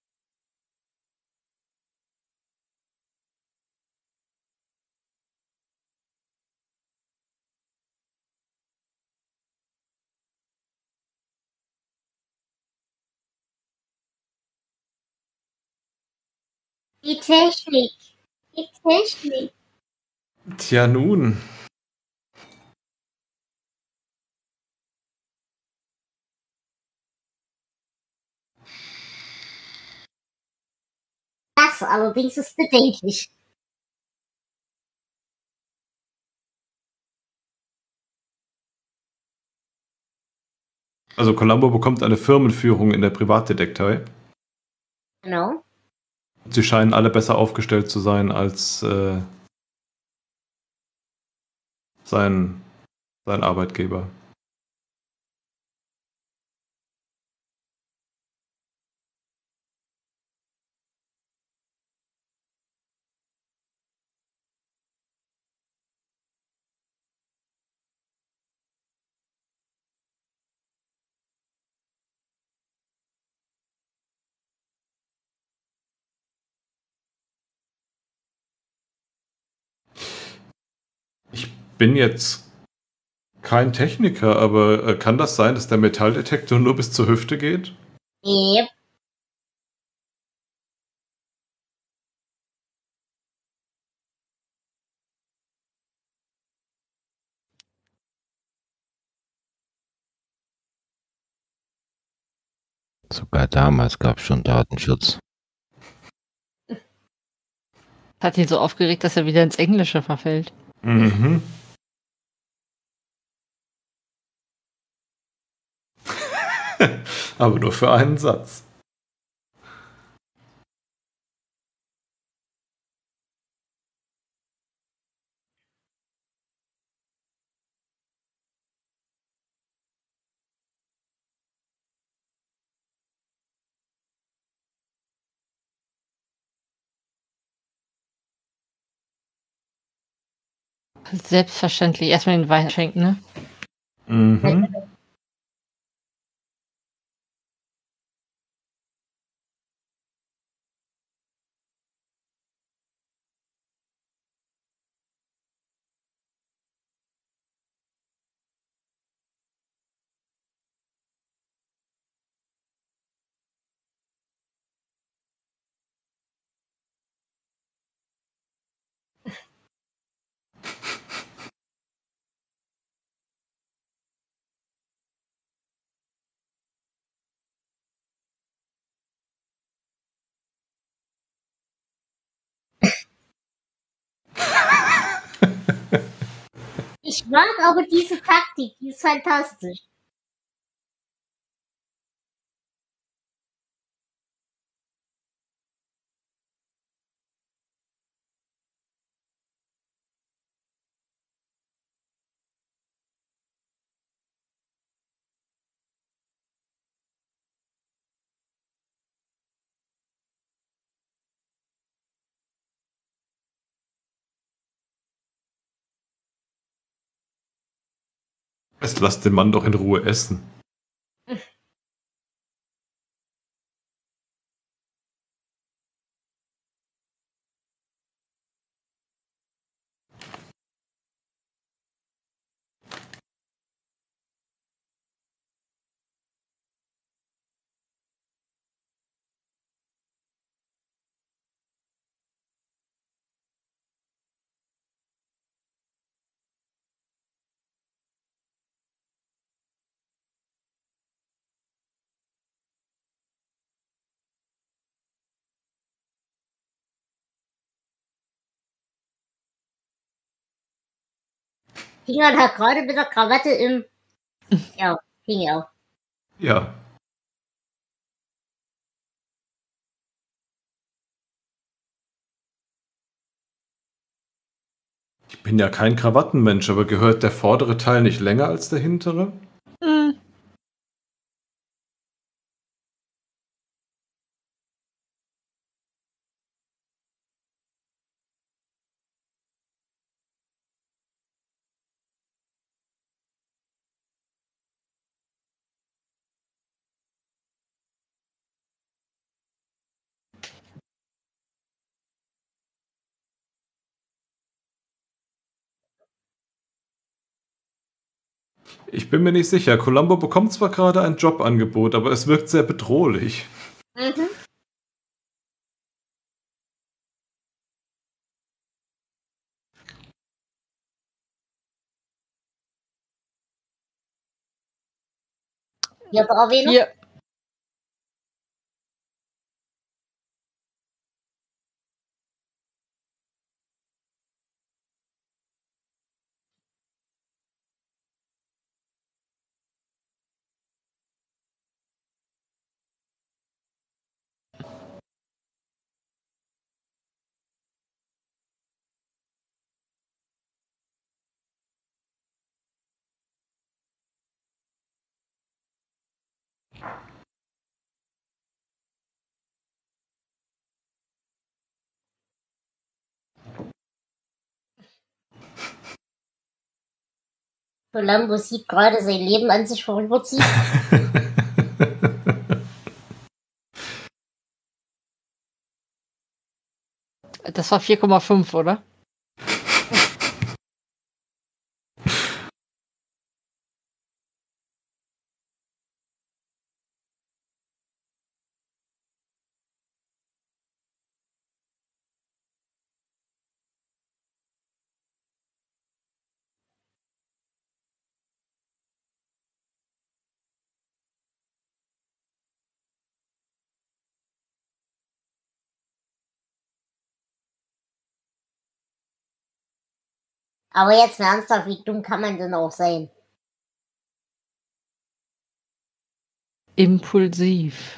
S2: Die Technik. Die Technik.
S1: Tja, nun.
S2: Das allerdings ist bedenklich.
S1: Also Columbo bekommt eine Firmenführung in der Privatdetektei.
S2: Genau.
S1: Sie scheinen alle besser aufgestellt zu sein als äh, sein, sein Arbeitgeber. Ich bin jetzt kein Techniker, aber äh, kann das sein, dass der Metalldetektor nur bis zur Hüfte geht?
S2: Yep.
S5: Sogar damals gab es schon Datenschutz.
S3: Hat ihn so aufgeregt, dass er wieder ins Englische verfällt.
S1: Mhm. Aber nur für einen Satz.
S3: Selbstverständlich. Erstmal den Wein schenken, ne?
S1: Mhm.
S2: Ich mag aber diese Taktik, die ist fantastisch.
S1: Jetzt lass den Mann doch in Ruhe essen.
S2: Hing er da gerade mit der Krawatte im... Ja, hing er.
S1: Ja. Ich bin ja kein Krawattenmensch, aber gehört der vordere Teil nicht länger als der hintere?
S3: Hm.
S1: Ich bin mir nicht sicher. Columbo bekommt zwar gerade ein Jobangebot, aber es wirkt sehr bedrohlich.
S2: Mhm. Hier brauche ich noch.
S3: Hier.
S2: Columbo sieht gerade sein Leben an sich vorüberziehen.
S3: Das war vier Komma fünf, oder?
S2: Aber jetzt mal ernsthaft, wie dumm kann man denn auch sein?
S3: Impulsiv.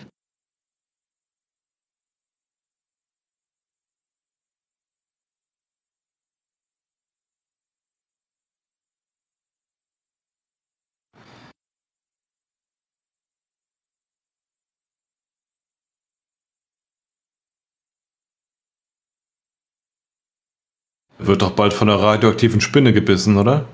S1: Wird doch bald von einer radioaktiven Spinne gebissen, oder?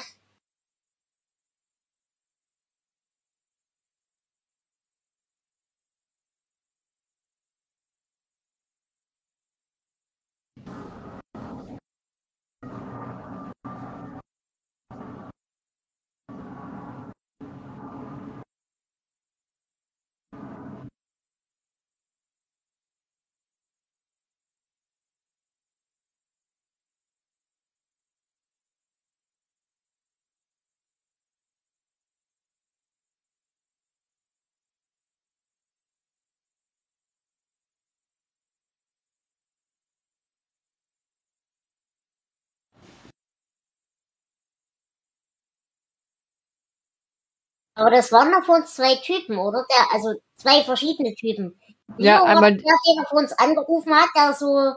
S2: Aber das waren doch von uns zwei Typen, oder? Der, also zwei verschiedene Typen.
S3: Ja,
S2: Leo war
S3: einmal-
S2: der, der von uns angerufen hat, der so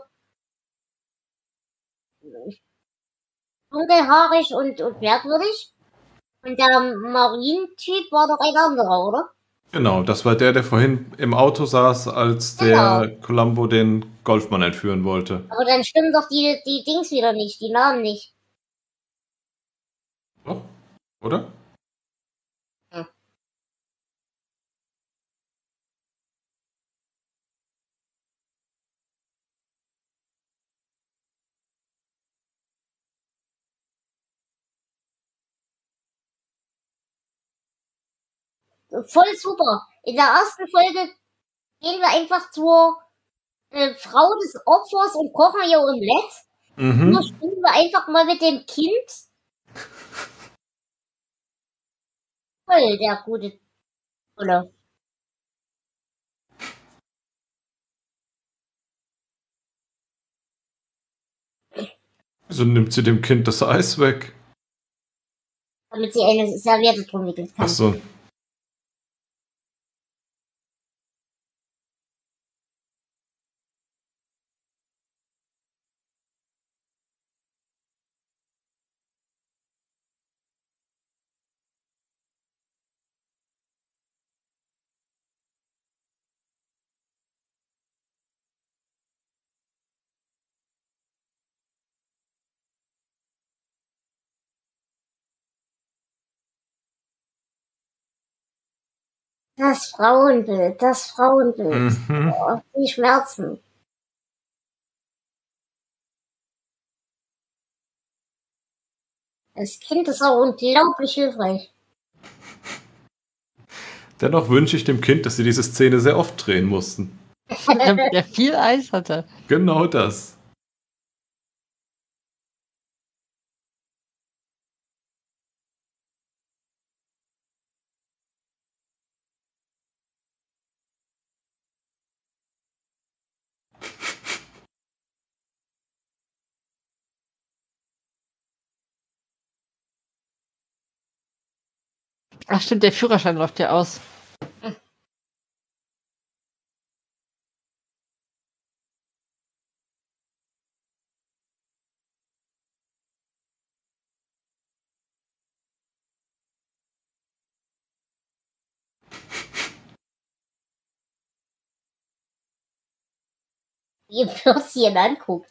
S2: dunkelhaarig und, und merkwürdig. Und der Marine-Typ war doch ein anderer, oder?
S1: Genau, das war der, der vorhin im Auto saß, als der Columbo den Golfmann entführen wollte.
S2: Aber dann stimmen doch die, die Dings wieder nicht, die Namen nicht.
S1: Doch, oder?
S2: voll super. In der ersten Folge gehen wir einfach zur äh, Frau des Opfers und kochen ihr Omelette.
S1: Mhm.
S2: Nur spielen wir einfach mal mit dem Kind. Voll der gute Tolle.
S1: Wieso nimmt sie dem Kind das Eis weg?
S2: Damit sie eine Serviette drum wickeln kann.
S1: Ach so.
S2: Das Frauenbild, das Frauenbild.
S1: Mhm.
S2: Oh, die Schmerzen. Das Kind ist auch unglaublich hilfreich.
S1: Dennoch wünsche ich dem Kind, dass sie diese Szene sehr oft drehen mussten.
S3: Damit er viel Eis hatte.
S1: Genau das.
S3: Ach stimmt, der Führerschein läuft ja aus.
S2: Wie Würstchen anguckt.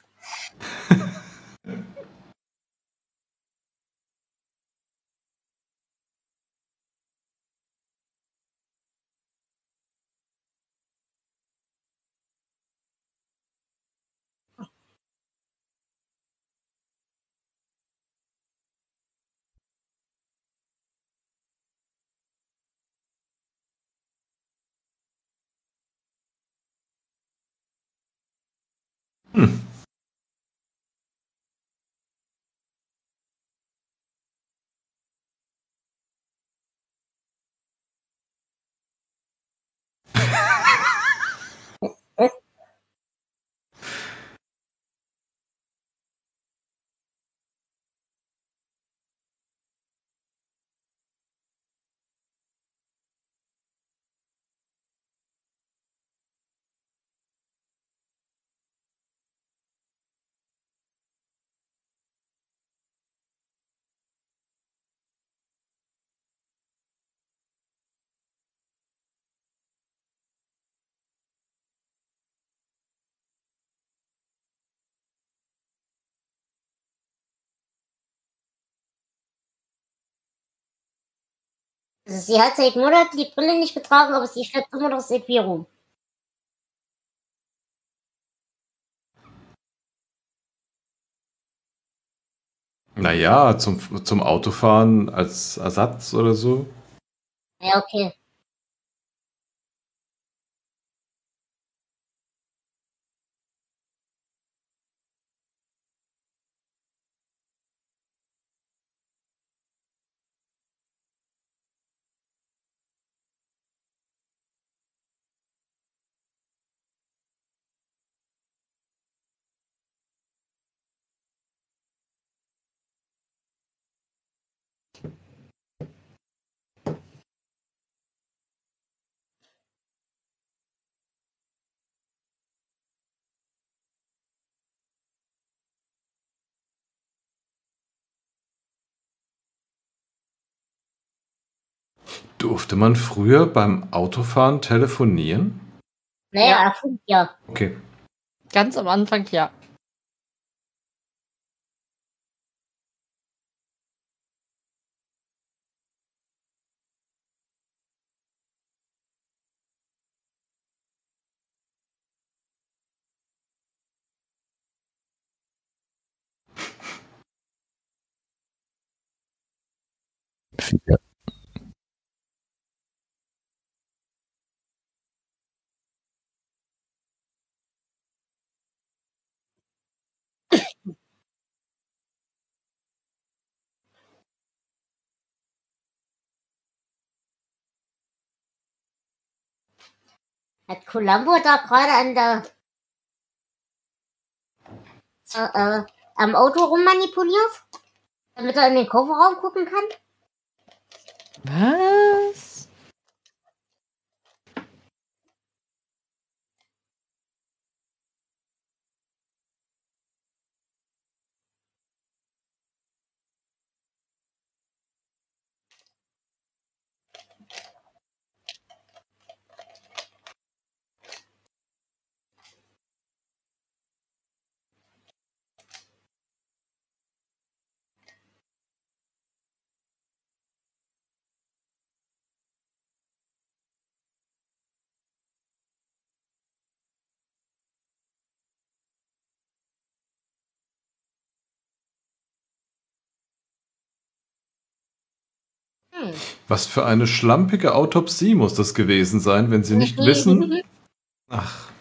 S1: Hm. Also sie hat seit Monaten die Brille nicht getragen, aber sie schleppt immer noch das Epi rum. Naja, zum, zum Autofahren als Ersatz oder so.
S2: Ja, okay.
S1: Durfte man früher beim Autofahren telefonieren?
S2: Naja,
S3: Ja.
S2: er funkt ja.
S1: Okay.
S3: Ganz am Anfang ja.
S5: Vier.
S2: Hat Columbo da gerade an der äh, am Auto rummanipuliert? Damit er in den Kofferraum gucken kann?
S3: Was?
S2: Hm.
S1: Was für eine schlampige Autopsie muss das gewesen sein, wenn sie nicht wissen. Ach.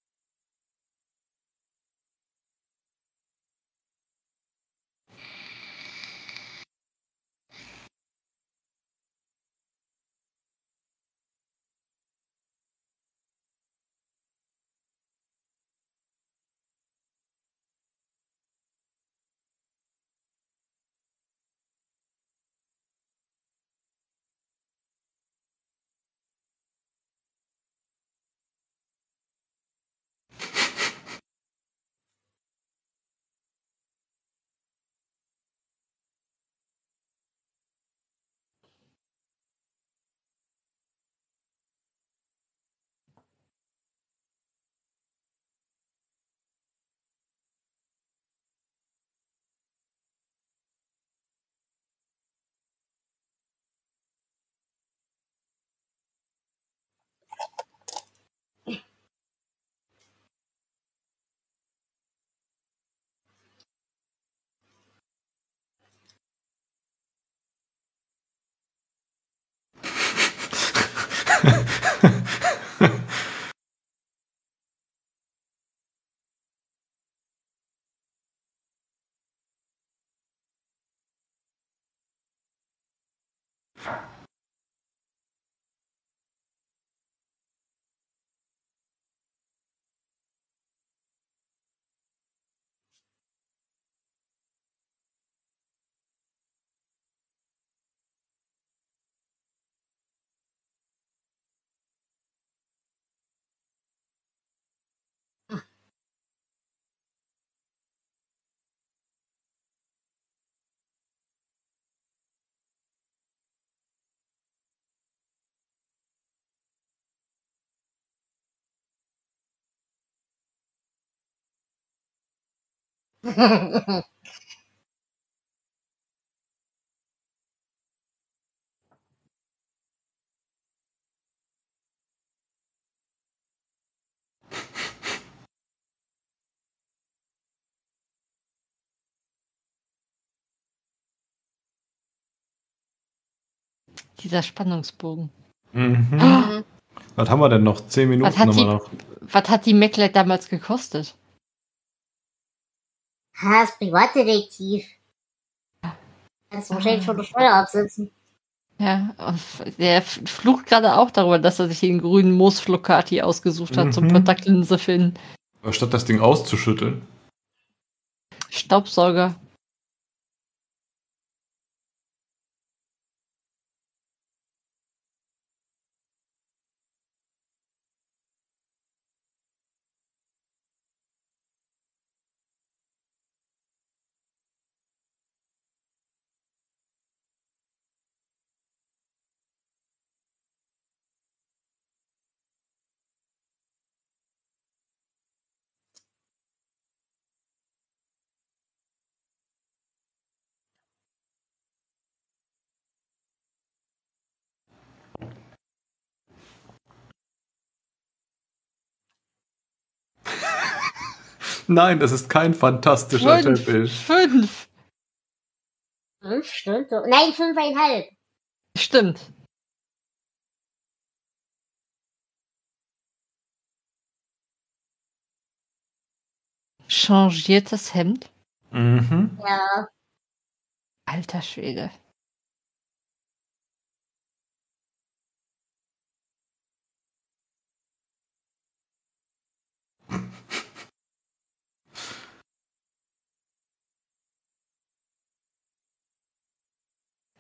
S3: Dieser Spannungsbogen.
S1: Mhm.
S3: Oh,
S1: Was haben wir denn noch? Zehn Minuten
S3: was, hat
S1: haben
S3: die,
S1: wir noch.
S3: was hat die MacLight damals gekostet?
S2: Ha, das Privatdetektiv. Kannst du wahrscheinlich schon eine Steuer absetzen.
S3: Ja, und der f- flucht gerade auch darüber, dass er sich den grünen Moosflocati ausgesucht hat zum
S1: Mhm.
S3: Kontaktlinse finden.
S1: Aber statt das Ding auszuschütteln.
S3: Staubsauger.
S1: Nein, das ist kein fantastischer
S3: Fünf.
S1: Teppich.
S3: Fünf.
S2: Fünf stimmt so. Nein, fünfeinhalb.
S3: Stimmt. Changiertes Hemd.
S1: Mhm.
S2: Ja.
S3: Alter Schwede.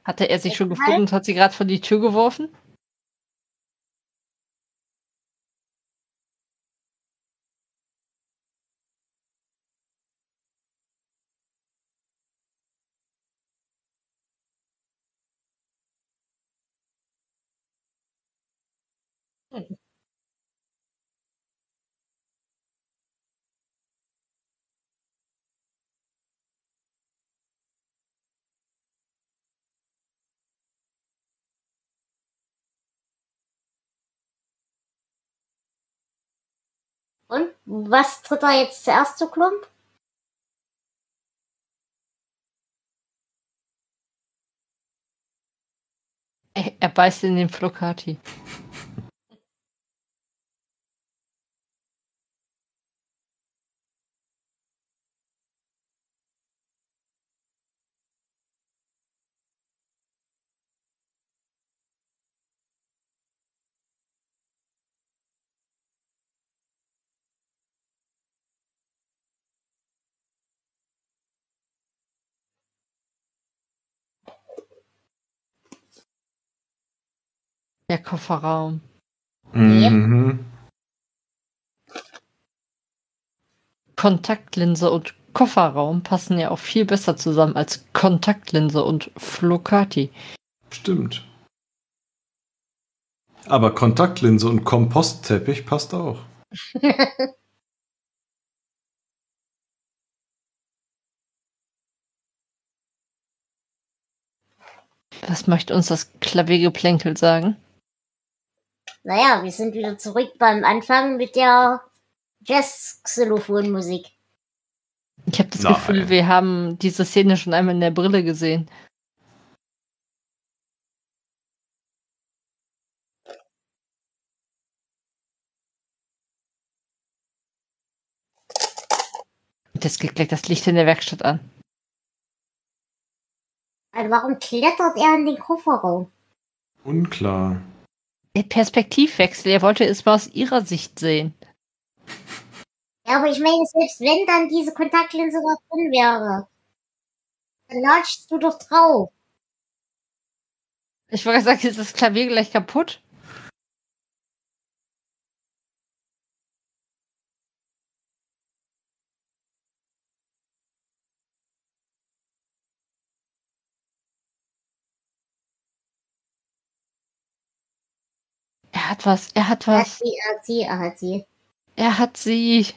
S3: Hatte er sich schon gefunden und hat sie gerade vor die Tür geworfen?
S2: Und was tritt da jetzt zuerst zu Klump?
S3: Er, er beißt in den Flocati. Der Kofferraum.
S1: Mhm.
S3: Kontaktlinse und Kofferraum passen ja auch viel besser zusammen als Kontaktlinse und Flocati.
S1: Stimmt. Aber Kontaktlinse und Kompostteppich passt auch.
S3: Was möchte uns das Klaviergeplänkel sagen?
S2: Naja, wir sind wieder zurück beim Anfang mit der Jazz-Xylophon-Musik.
S3: Ich habe das
S1: Nein.
S3: Gefühl, wir haben diese Szene schon einmal in der Brille gesehen. Und jetzt geht gleich das Licht in der Werkstatt an.
S2: Also warum klettert er in den Kofferraum?
S1: Unklar.
S3: Der Perspektivwechsel, er wollte es mal aus ihrer Sicht sehen.
S2: Ja, aber ich meine, selbst wenn dann diese Kontaktlinse da drin wäre, dann latschst du doch drauf.
S3: Ich wollte sagen, ist das Klavier gleich kaputt? Er hat was, er hat
S2: Er hat
S3: was.
S2: sie, er hat sie, er hat sie.
S3: Er hat sie.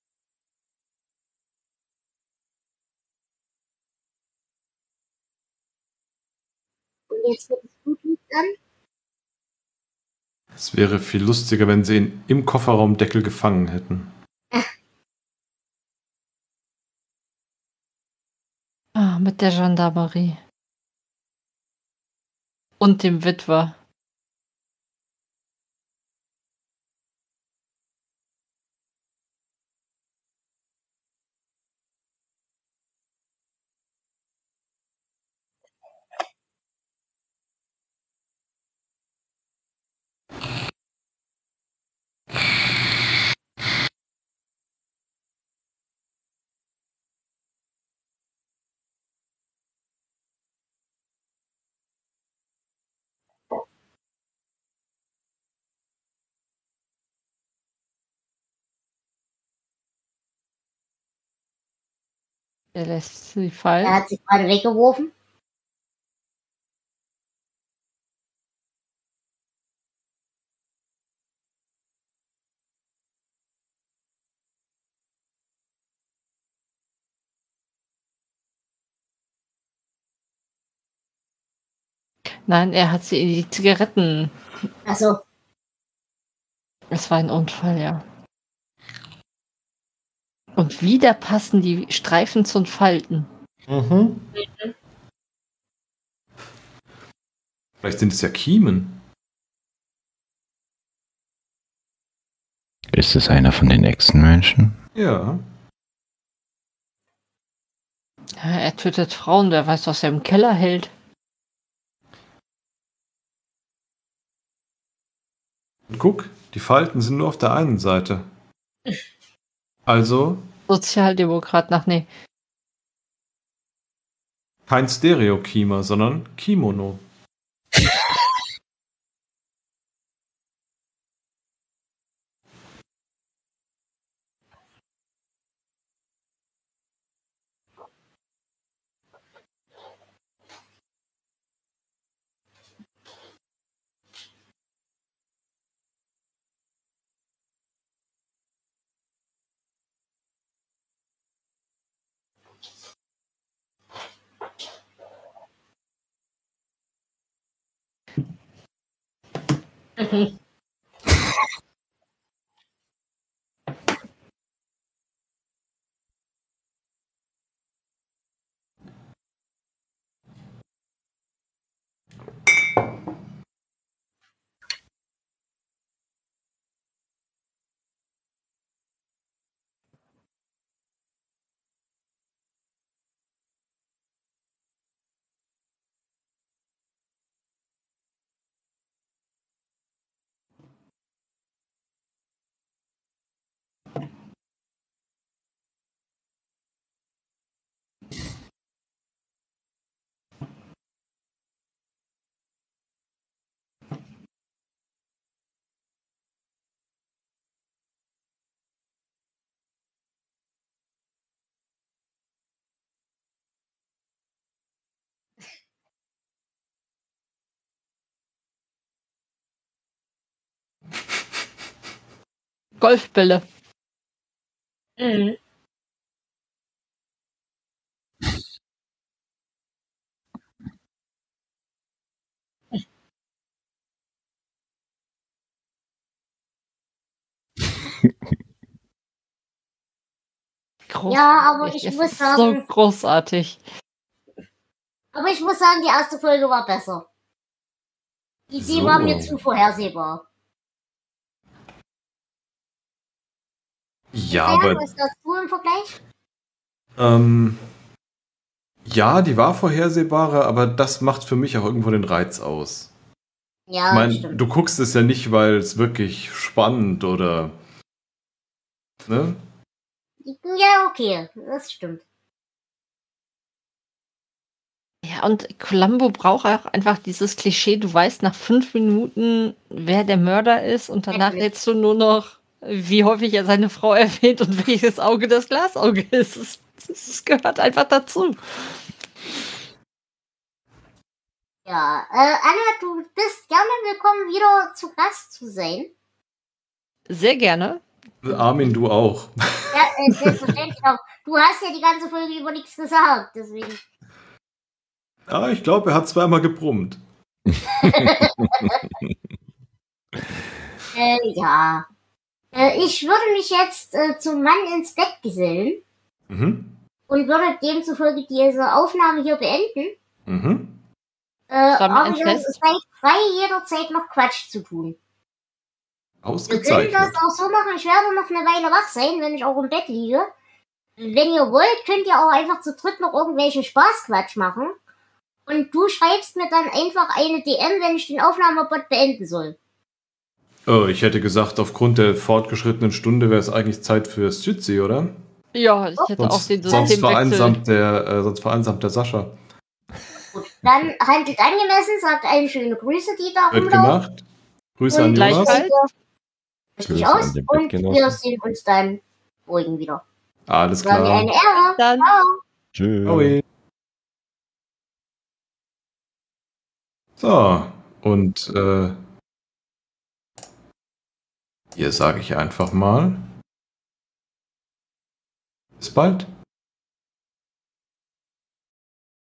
S2: Und jetzt wird es Blutlicht an.
S1: Es wäre viel lustiger, wenn sie ihn im Kofferraumdeckel gefangen hätten.
S3: Ah, mit der Gendarmerie. Und dem Witwer. Er lässt sie fallen.
S2: Er hat sie gerade weggeworfen.
S3: Nein, er hat sie in die Zigaretten.
S2: Also,
S3: Es war ein Unfall, ja. Und wieder passen die Streifen zu den Falten.
S1: Mhm. Vielleicht sind es ja Kiemen.
S5: Ist es einer von den Echsenmenschen?
S1: Ja.
S3: Ja, er tötet Frauen, wer weiß, was er im Keller hält.
S1: Und guck, die Falten sind nur auf der einen Seite. Also,
S3: Sozialdemokrat nach, nee.
S1: Kein Stereo-Kima, sondern Kimono.
S3: Golfbälle.
S2: Mhm.
S3: Großartig.
S2: Ja, aber ich
S3: Es
S2: muss
S3: ist
S2: sagen,
S3: so großartig.
S2: aber ich muss sagen, die erste Folge war besser. Die, die
S1: So.
S2: war mir zu vorhersehbar.
S1: Ja,
S2: Naja,
S1: aber
S2: was sagst du im Vergleich?
S1: ähm, ja, die war vorhersehbarer, aber das macht für mich auch irgendwo den Reiz aus.
S2: Ja,
S1: Ich meine,
S2: stimmt.
S1: du guckst es ja nicht, weil es wirklich spannend oder ne?
S2: Ja, okay, das stimmt.
S3: Ja, und Columbo braucht auch einfach dieses Klischee, du weißt nach fünf Minuten, wer der Mörder ist und danach
S2: Natürlich.
S3: rätst du nur noch, wie häufig er seine Frau erwähnt und welches Auge das Glasauge ist. Es, es gehört einfach dazu.
S2: Ja, äh, Anna, du bist gerne willkommen, wieder zu Gast zu sein.
S3: Sehr gerne.
S1: Armin, du auch.
S2: Ja, äh, selbstverständlich auch. Du hast ja die ganze Folge über nichts gesagt, deswegen.
S1: Ah, ich glaube, er hat zweimal gebrummt.
S2: Äh, ja. Äh, ich würde mich jetzt äh, zum Mann ins Bett gesellen
S1: Mhm.
S2: und würde demzufolge diese Aufnahme hier beenden.
S1: Mhm.
S2: Äh,
S3: Schreiben wir
S2: aber
S3: ein
S2: ihr
S3: Fest?
S2: seid frei, jederzeit noch Quatsch zu tun. Wir können
S1: Ausgezeichnet.
S2: das auch so machen, ich werde noch eine Weile wach sein, wenn ich auch im Bett liege. Wenn ihr wollt, könnt ihr auch einfach zu dritt noch irgendwelchen Spaßquatsch machen. Und du schreibst mir dann einfach eine D M, wenn ich den Aufnahmebot beenden soll.
S1: Oh, ich hätte gesagt, aufgrund der fortgeschrittenen Stunde wäre es eigentlich Zeit für Stützi, oder?
S3: Ja, ich hätte auch
S1: Sonst,
S3: den
S1: sonst,
S3: Systemwechsel.
S1: vereinsamt der, äh, sonst vereinsamt der Sascha.
S2: Gut, dann handelt angemessen, sagt allen schöne Grüße, die da
S1: Wird
S2: rumlaufen.
S1: gemacht. Grüße an
S2: Und
S1: Jonas.
S3: gleichfalls.
S2: Richtig
S5: Grüße an
S2: aus
S5: den
S2: und
S5: Bettgenossen.
S2: wir sehen uns dann morgen wieder.
S1: Alles
S2: War mir
S1: klar.
S2: eine Ehre.
S3: Dann.
S2: Ciao.
S5: Tschüss.
S1: Aui. So, und äh, hier sage ich einfach mal. Bis bald.